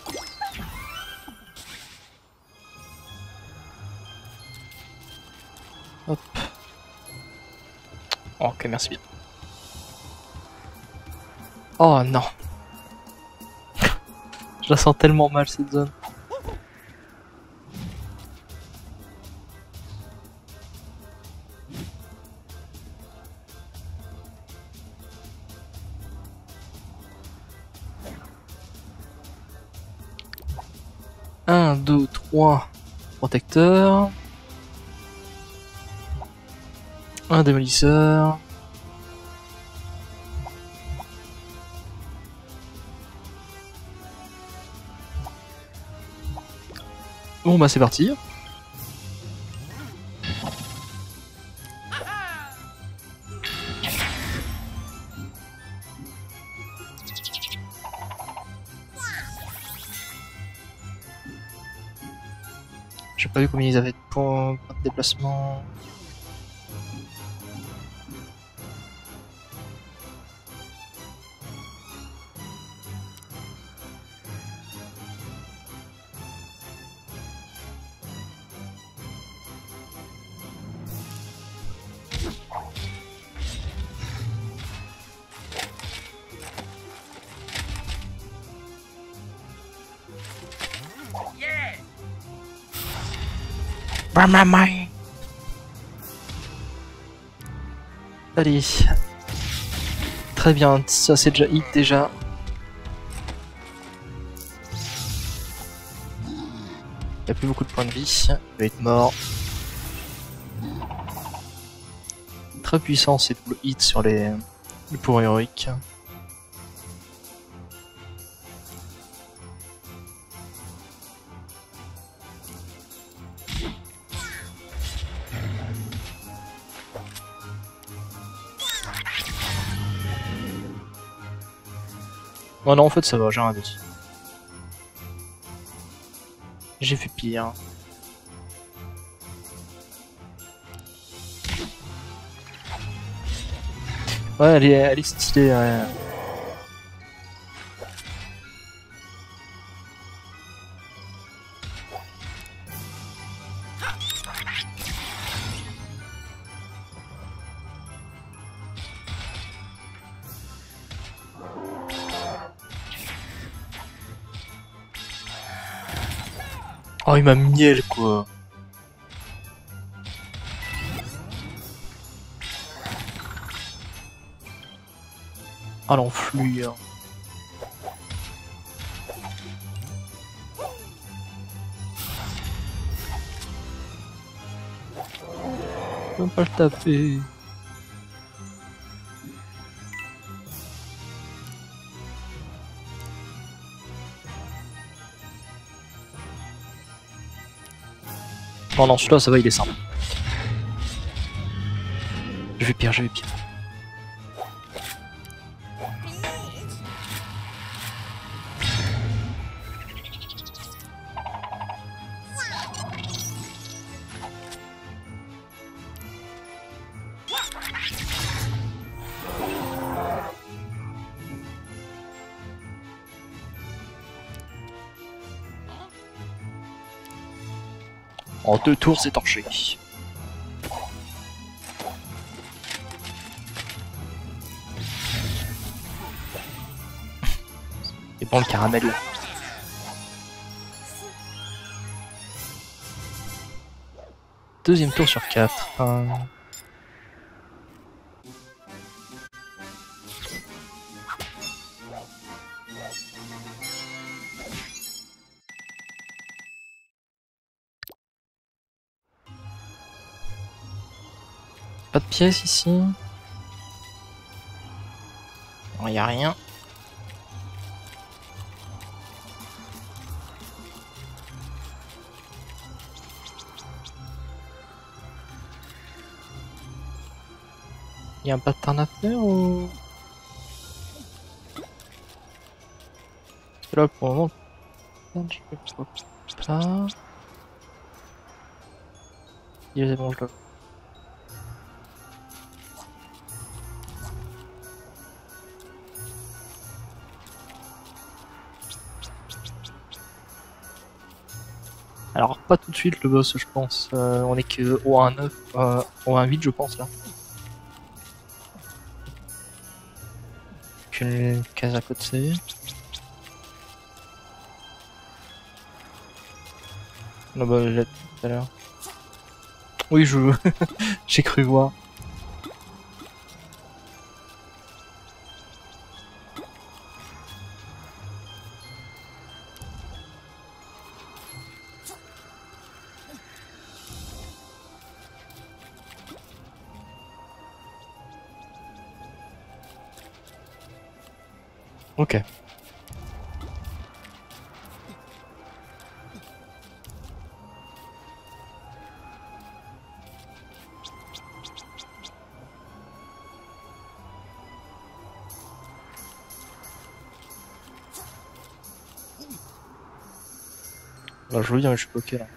Hop. Ok, merci bien. Oh non. Je la sens tellement mal cette zone. Un, deux, trois protecteurs. Un démolisseur. Bon bah c'est parti. J'ai pas vu combien ils avaient de points de déplacement. Yeah! Allez. Très bien, ça c'est déjà hit déjà. Il n'y a plus beaucoup de points de vie. Il va être mort. Très puissant ces double hits sur les pouvoirs héroïques. Oh non, en fait ça va, j'ai rien dit. J'ai fait pire. Ouais, elle est stylée. Ouais. Oh, il m'a miel quoi. Ah l'enflure. Je peux pas le taper. Oh non, celui-là ça va, il est simple. Je vais pire, je vais pire. En 2 tours, c'est torché. Et bon, le caramel. Deuxième tour sur 4. Pas de pièces ici. Non, y a rien. Y a un pattern à faire ou... Là pour le moment... Je fais ça... Il est bon, je le... Alors pas tout de suite le boss je pense, on est que au 1-9, au 1-8 je pense là. Qu'une case à côté. Non bah j'ai tout à l'heure. Oui je... j'ai cru voir. Ok. Là je veux dire mais je suis bloqué là.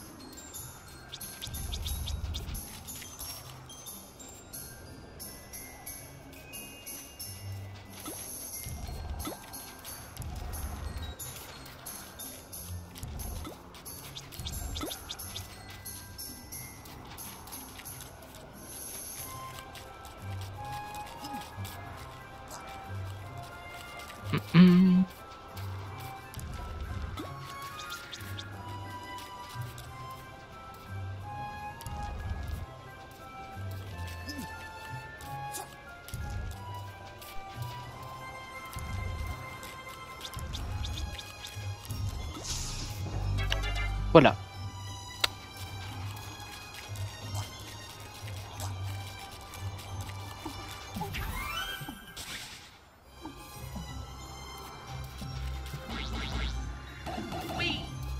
Voilà. Wee.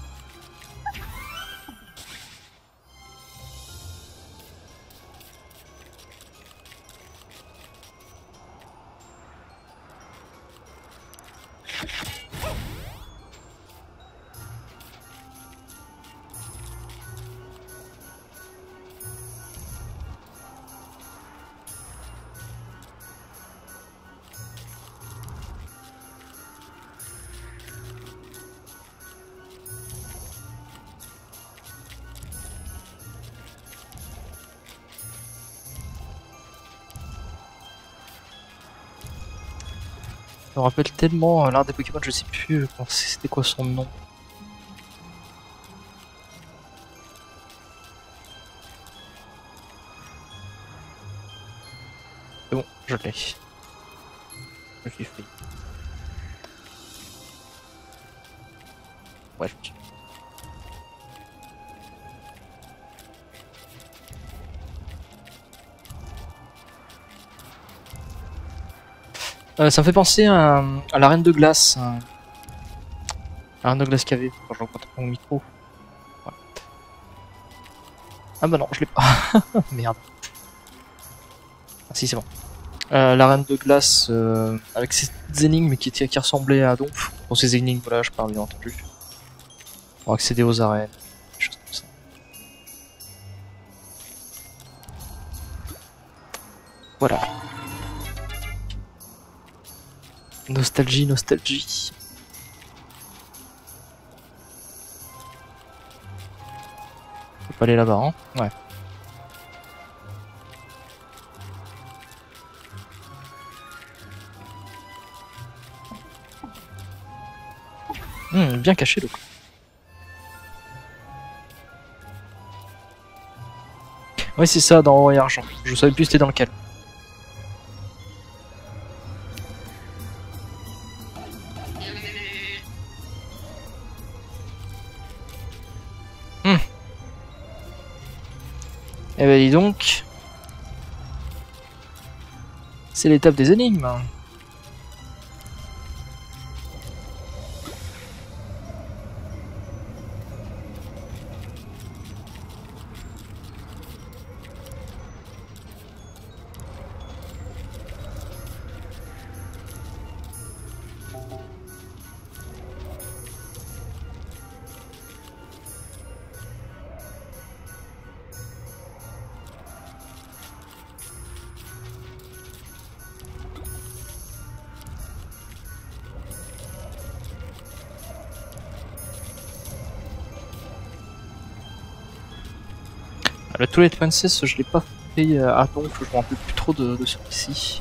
Je me rappelle tellement l'un des Pokémon, je sais plus c'était quoi son nom. C'est bon, je l'ai. Je suis fait. Ouais, je me suis... ça me fait penser à la Reine de Glace. La Reine de Glace qu'il y avait quand je rencontre mon micro. Ouais. Ah bah non, je l'ai pas. Merde. Ah si, c'est bon. La Reine de Glace avec ses énigmes qui ressemblaient à Donph. Pour ces énigmes, voilà, je parle bien entendu. Pour accéder aux arènes, des choses comme ça. Voilà. Nostalgie, nostalgie. Faut pas aller là-bas, hein? Ouais. Bien caché le coup. Ouais, c'est ça, dans Or et Argent. Je savais plus c'était dans lequel. Eh ben dis donc. C'est l'étape des énigmes. Le Twilight Princess, je l'ai pas fait à donc je me rappelle plus trop de celui-ci.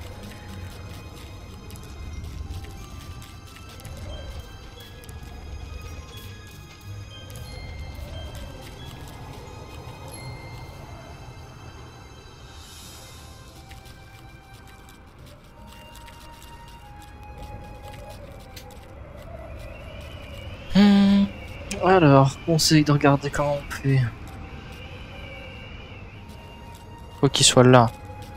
Alors, conseil de regarder comment on fait. Faut qu'il soit là.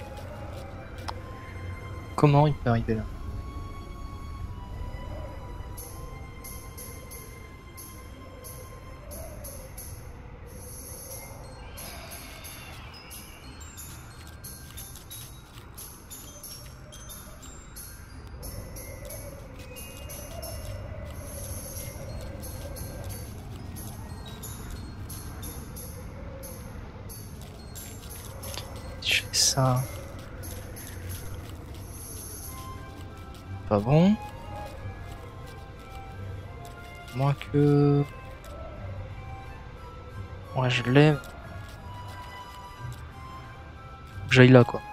Comment il peut arriver là? Je fais ça. Pas bon. Moins que... Ouais, je l'ai. Faut que j'aille là, quoi.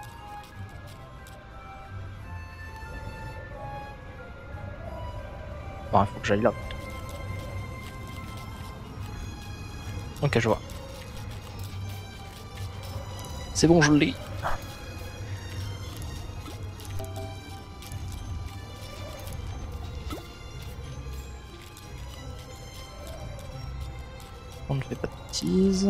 Enfin, il faut que j'aille là. Ok, je vois. C'est bon, je l'ai. On ne fait pas de bêtises.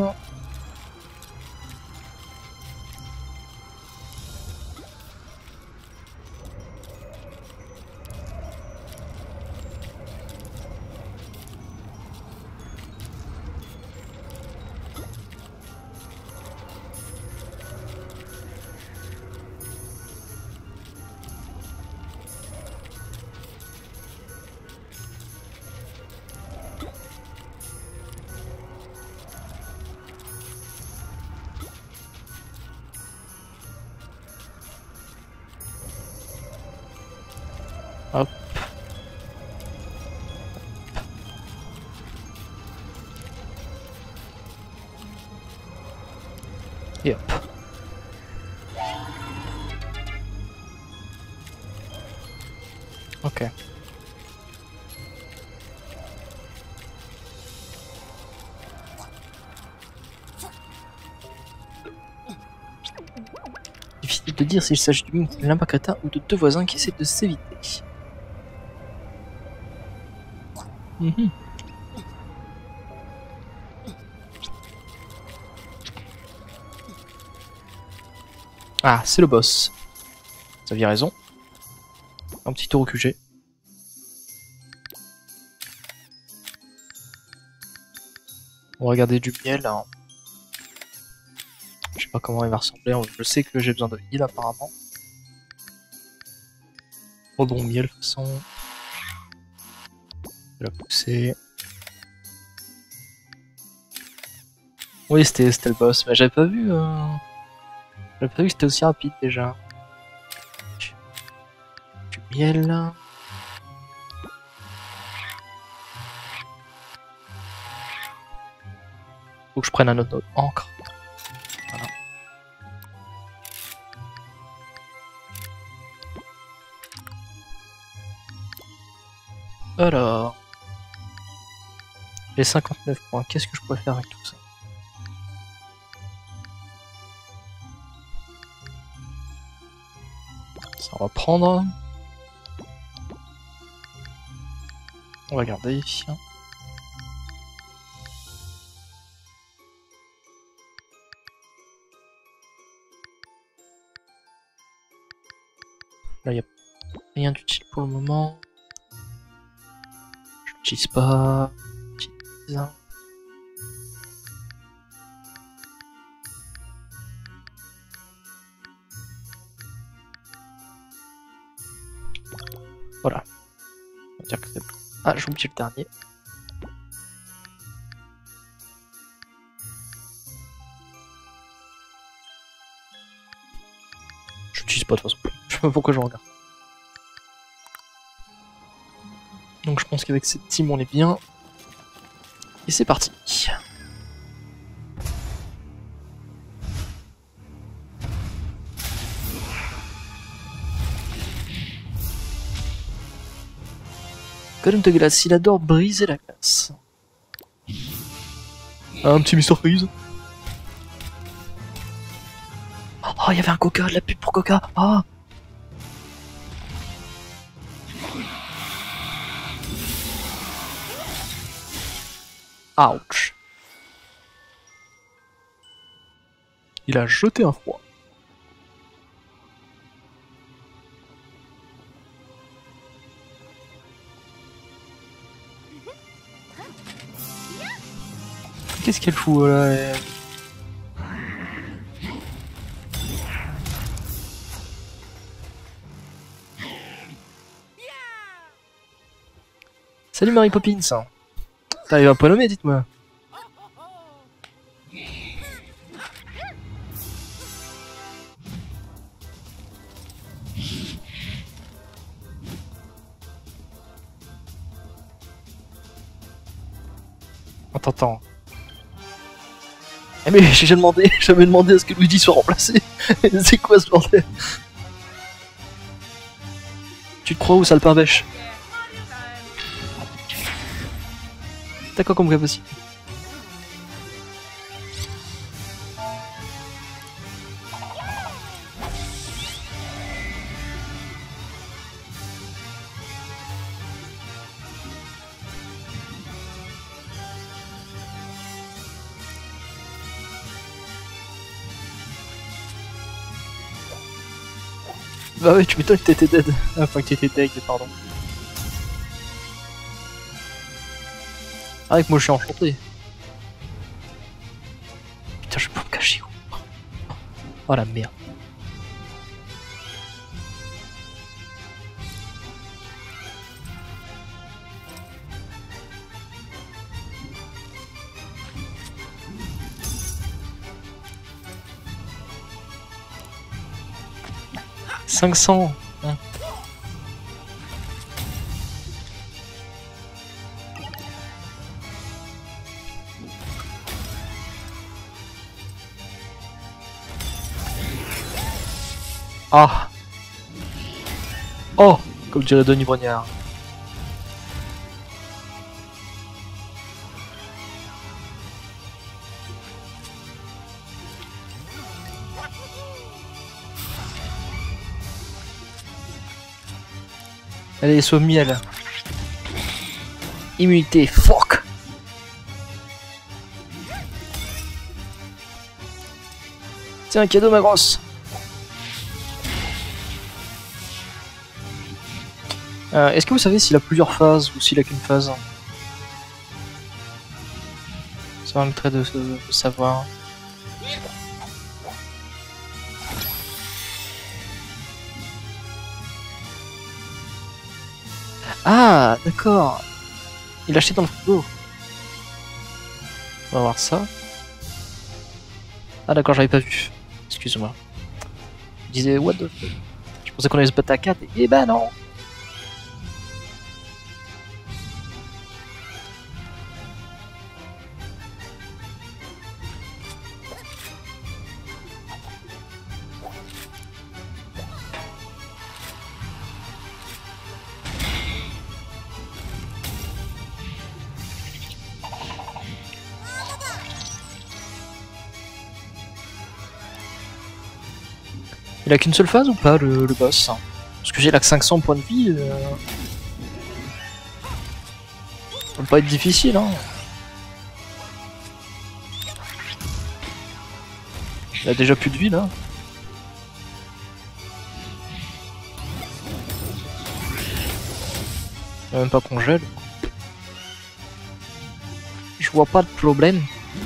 Hop. Et hop. Ok. Difficile de dire s'il s'agit d'une l'impacata ou de deux voisins qui essaient de s'éviter. Ah, c'est le boss. Vous aviez raison. Un petit tour au QG. On va regarder du miel. Hein. Je sais pas comment il va ressembler. Je sais que j'ai besoin de heal apparemment. Oh bon miel de toute façon. Je vais la pousser. Oui, c'était le boss, mais j'avais pas vu. J'avais pas vu que c'était aussi rapide déjà. Du miel. Faut que je prenne un autre encre. Voilà. Alors. J'ai 59 points. Qu'est-ce que je pourrais faire avec tout ça? Ça on va prendre. On va garder. Là, il n'y a rien d'utile pour le moment. Je l'utilise pas. J'utilise. Voilà. On va dire que c'est... Ah, j'ai oublié le dernier. Je l'utilise pas de toute façon. Je sais pas pourquoi je regarde. Donc je pense qu'avec cette team on est bien. Et c'est parti. Golem de glace, il adore briser la glace. Un petit Mr. Freeze. Oh, il y avait un Coca, de la pub pour Coca. Ah. Ouch. Il a jeté un froid. Qu'est-ce qu'elle fout là Salut Mary Poppins. T'arrives à pas nommer, dites-moi. Attends. Eh mais j'ai jamais demandé à ce que Luigi soit remplacé. C'est quoi ce bordel? Tu te crois où, sale pain-bêche? T'as quoi comme capacité? Bah ouais, tu m'étonnes que t'étais dead. Enfin que t'étais dead, pardon. Ah, avec moi je suis enchanté. Putain, je peux me cacher où? Oh la merde. « 500 hein. Ah. Oh, comme dirait Denis Brognard. Allez, sois miel. Immunité, fuck. Tiens, un cadeau ma grosse. Est-ce que vous savez s'il a plusieurs phases ou s'il a qu'une phase? Ça permettrait de savoir. Ah, d'accord. Il l'a acheté dans le frigo. On va voir ça. Ah d'accord, j'avais pas vu. Excuse-moi. Je disais, what the fuck. Je pensais qu'on allait se battre à 4 et ben non. Il a qu'une seule phase ou pas le boss? Parce que j'ai là que 500 points de vie. Ça va pas être difficile hein. Il a déjà plus de vie là. Il a même pas congèle. Je vois pas de problème.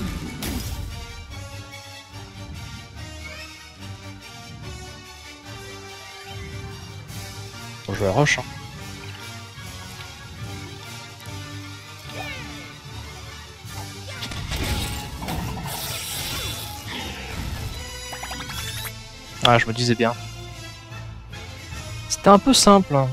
Je vais rush. Hein. Ah, je me disais bien. C'était un peu simple. Hein.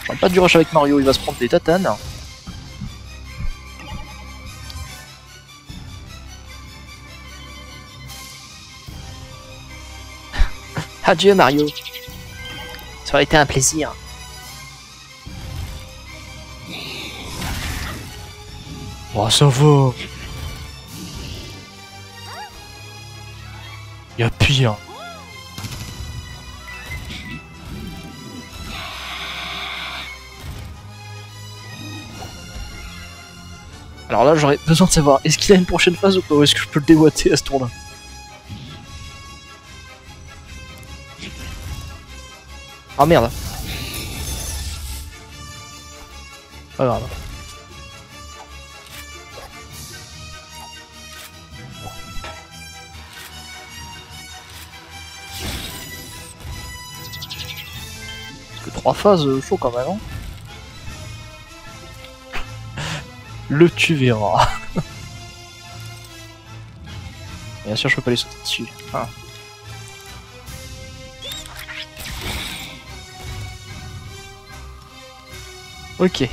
On pas du rush avec Mario, il va se prendre des tatanes. Adieu Mario. Ça aurait été un plaisir. Oh ça va. Y'a pire. Alors là j'aurais besoin de savoir, est-ce qu'il a une prochaine phase ou pas, ou est-ce que je peux le déboîter à ce tour-là? Ah merde. Pas grave. Parce que 3 phases, chaud quand même, hein. Le tu verras. Bien sûr je peux pas les sauter dessus. Ah. Ok.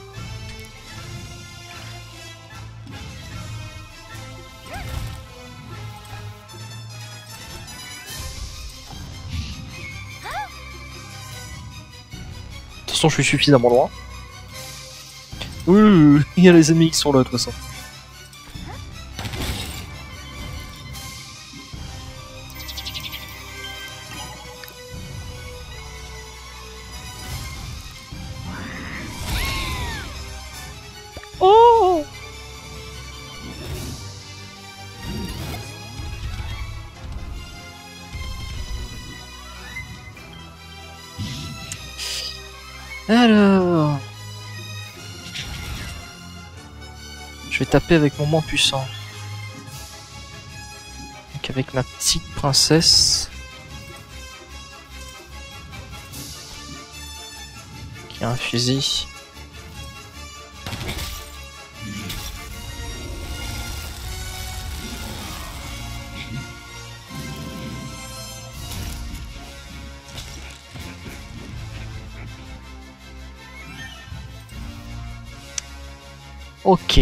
De toute façon, je suis suffisamment loin. Oui, il y a les ennemis qui sont là de toute façon. Oh! Alors... Je vais taper avec mon moins puissant. Donc avec ma petite princesse. Qui a un fusil. Ok.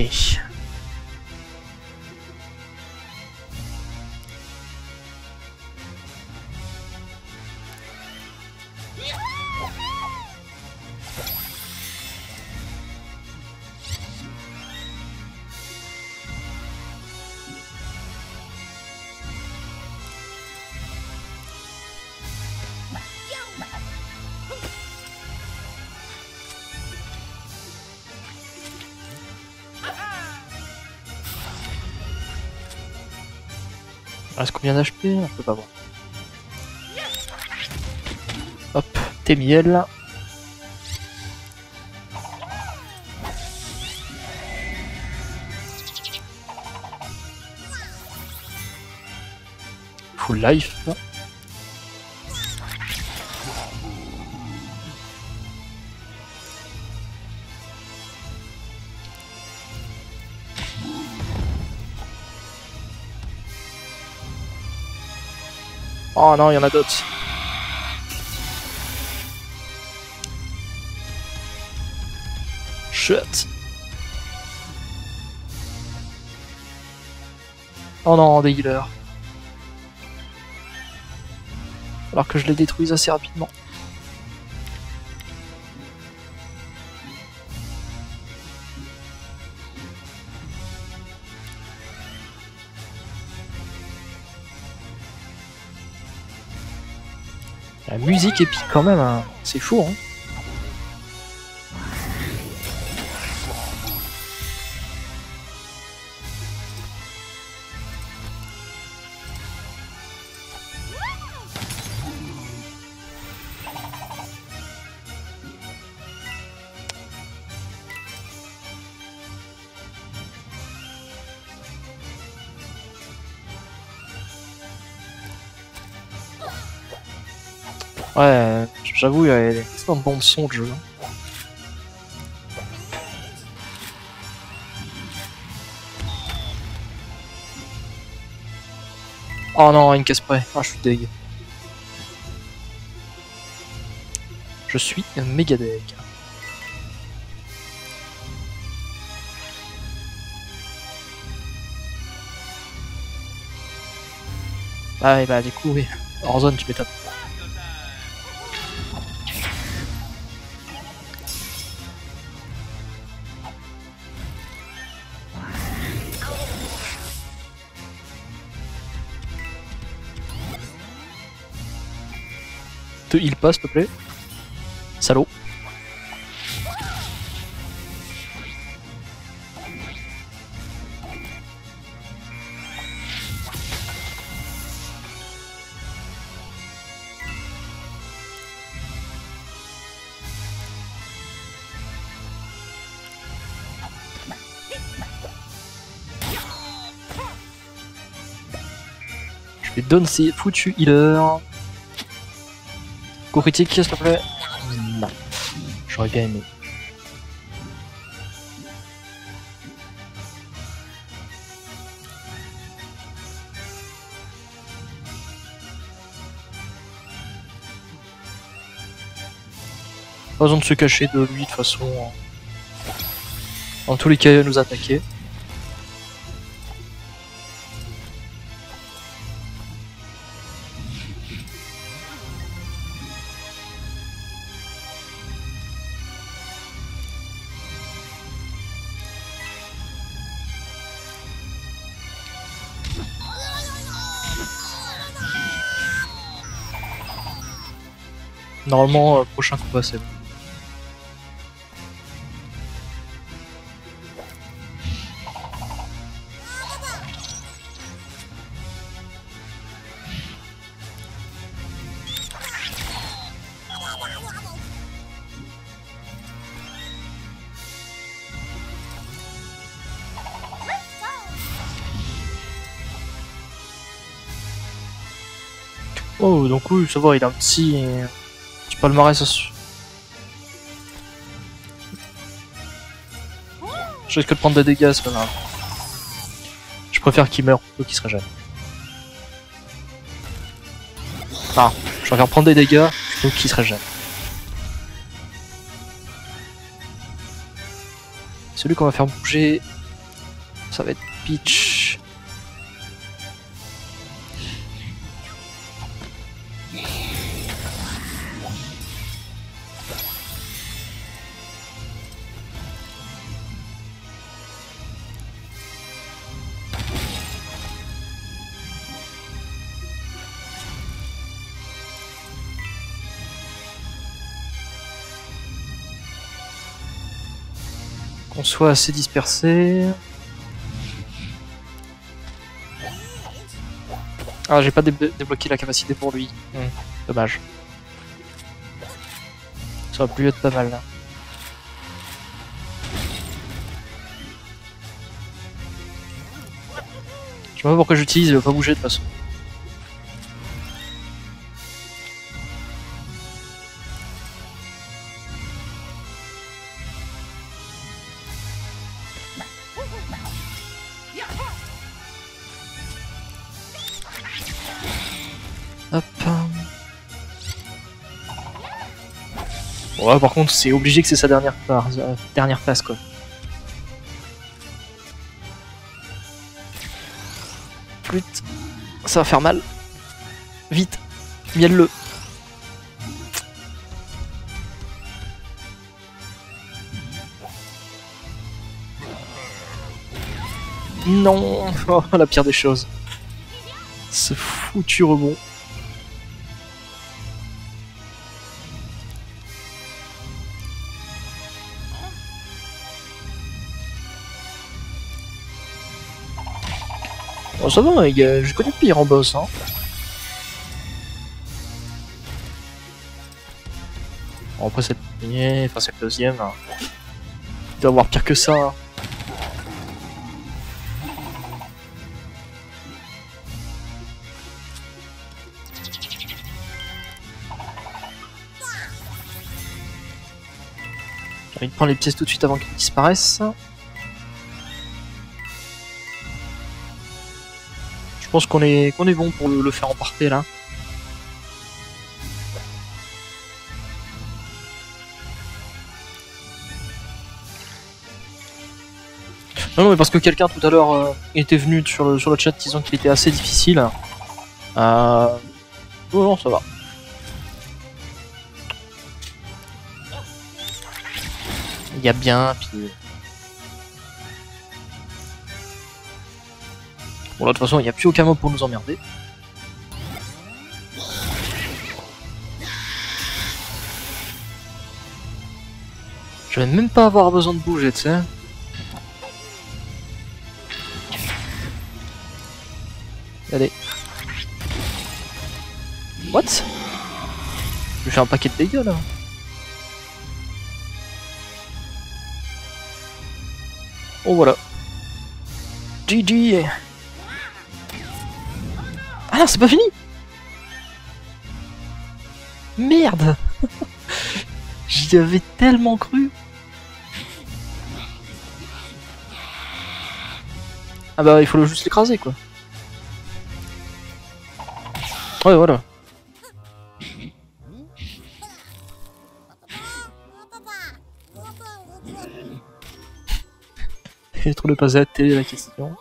Il reste combien d'HP? Je peux pas voir. Hop, t'es miel. Full life. Oh non, il y en a d'autres. Shit. Oh non, des healers. Alors que je les détruise assez rapidement. La musique épique quand même, hein. C'est fou, hein. Ouais, j'avoue, il y a une excellente bande son de jeu. Oh non, une casse près. Ah, je suis deg. Je suis méga deg. Ah ouais, bah du coup, oui. Hors zone, tu m'étonnes. Te heal pas, s'il te plaît. Salaud. Je vais donner ces foutus healers. Coup critique, s'il te plaît. Non. J'aurais bien aimé. Pas besoin de se cacher de lui de toute façon. En tous les cas, il va nous attaquer. Normalement, prochain combat, c'est bon. Oh, donc oui, ça va, il a un petit palmarès à su. Je risque de prendre des dégâts, c'est pas grave. Je préfère qu'il meure plutôt qu'il se régène. Ah, je préfère prendre des dégâts plutôt qu'il se régène. Celui qu'on va faire bouger, ça va être Peach. Qu'on soit assez dispersé. Ah, j'ai pas débloqué la capacité pour lui. Dommage. Ça va plus être pas mal là. Je sais pas pourquoi j'utilise, il va pas bouger de toute façon. Hop. Ouais, par contre, c'est obligé que c'est sa dernière phase quoi. Flûte. Ça va faire mal. Vite. Mielle-le. Non. Oh, la pire des choses. Ce foutu rebond. Bon, ça va, j'ai connu pire en boss, hein. Bon, après cette première, enfin cette deuxième, hein. Il doit avoir pire que ça. Hein. J'ai envie de prendre les pièces tout de suite avant qu'elles disparaissent. Je pense qu'on est bon pour le faire emporter là. Non, mais parce que quelqu'un tout à l'heure était venu sur le chat disant qu'il était assez difficile. Oh non, ça va. Il y a bien, puis... Bon, là, de toute façon, il n'y a plus aucun mot pour nous emmerder. Je vais même pas avoir besoin de bouger, tu sais. Allez. What? Je fais un paquet de dégâts, là. Oh, voilà. GG. Ah non, c'est pas fini. Merde. J'y avais tellement cru. Ah bah il faut juste l'écraser quoi. Ouais voilà. J'ai trop de pas à télé la question.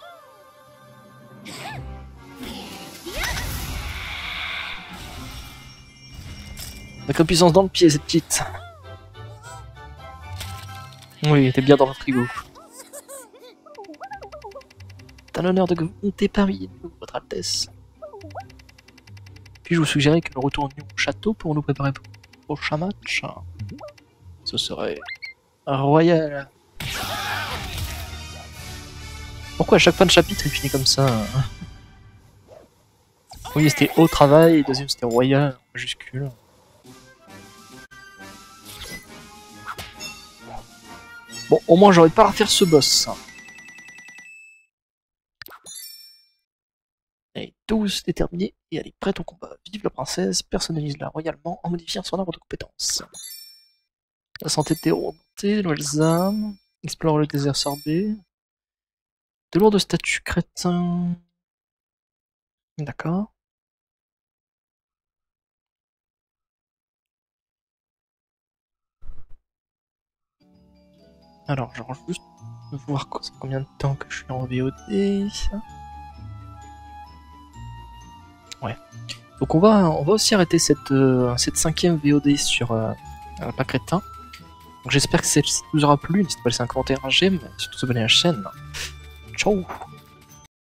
Avec la puissance dans le pied cette petite. Oui, t'es bien dans le frigo. T'as l'honneur de monter parmi nous, votre Altesse. Puis-je vous suggérer que nous retournions au château pour nous préparer pour le prochain match? Ce serait royal. Pourquoi à chaque fin de chapitre il finit comme ça? Oui, c'était au travail, et le deuxième c'était royal, majuscule. Bon, au moins j'aurais pas à refaire ce boss. Elle est tous déterminée et elle est prête au combat. Vive la princesse, personnalise-la royalement en modifiant son arbre de compétences. La santé de remontée, nouvelles armes, explore le désert sorbet. De lourdes statues crétins. D'accord. Alors, genre juste voir combien de temps que je suis en VOD. Ouais. Donc on va aussi arrêter cette cinquième VOD sur pas crétin. Donc j'espère que celle-ci vous aura plu. N'hésitez pas à laisser un commentaire, un j'aime, surtout s'abonner à la chaîne. Ciao.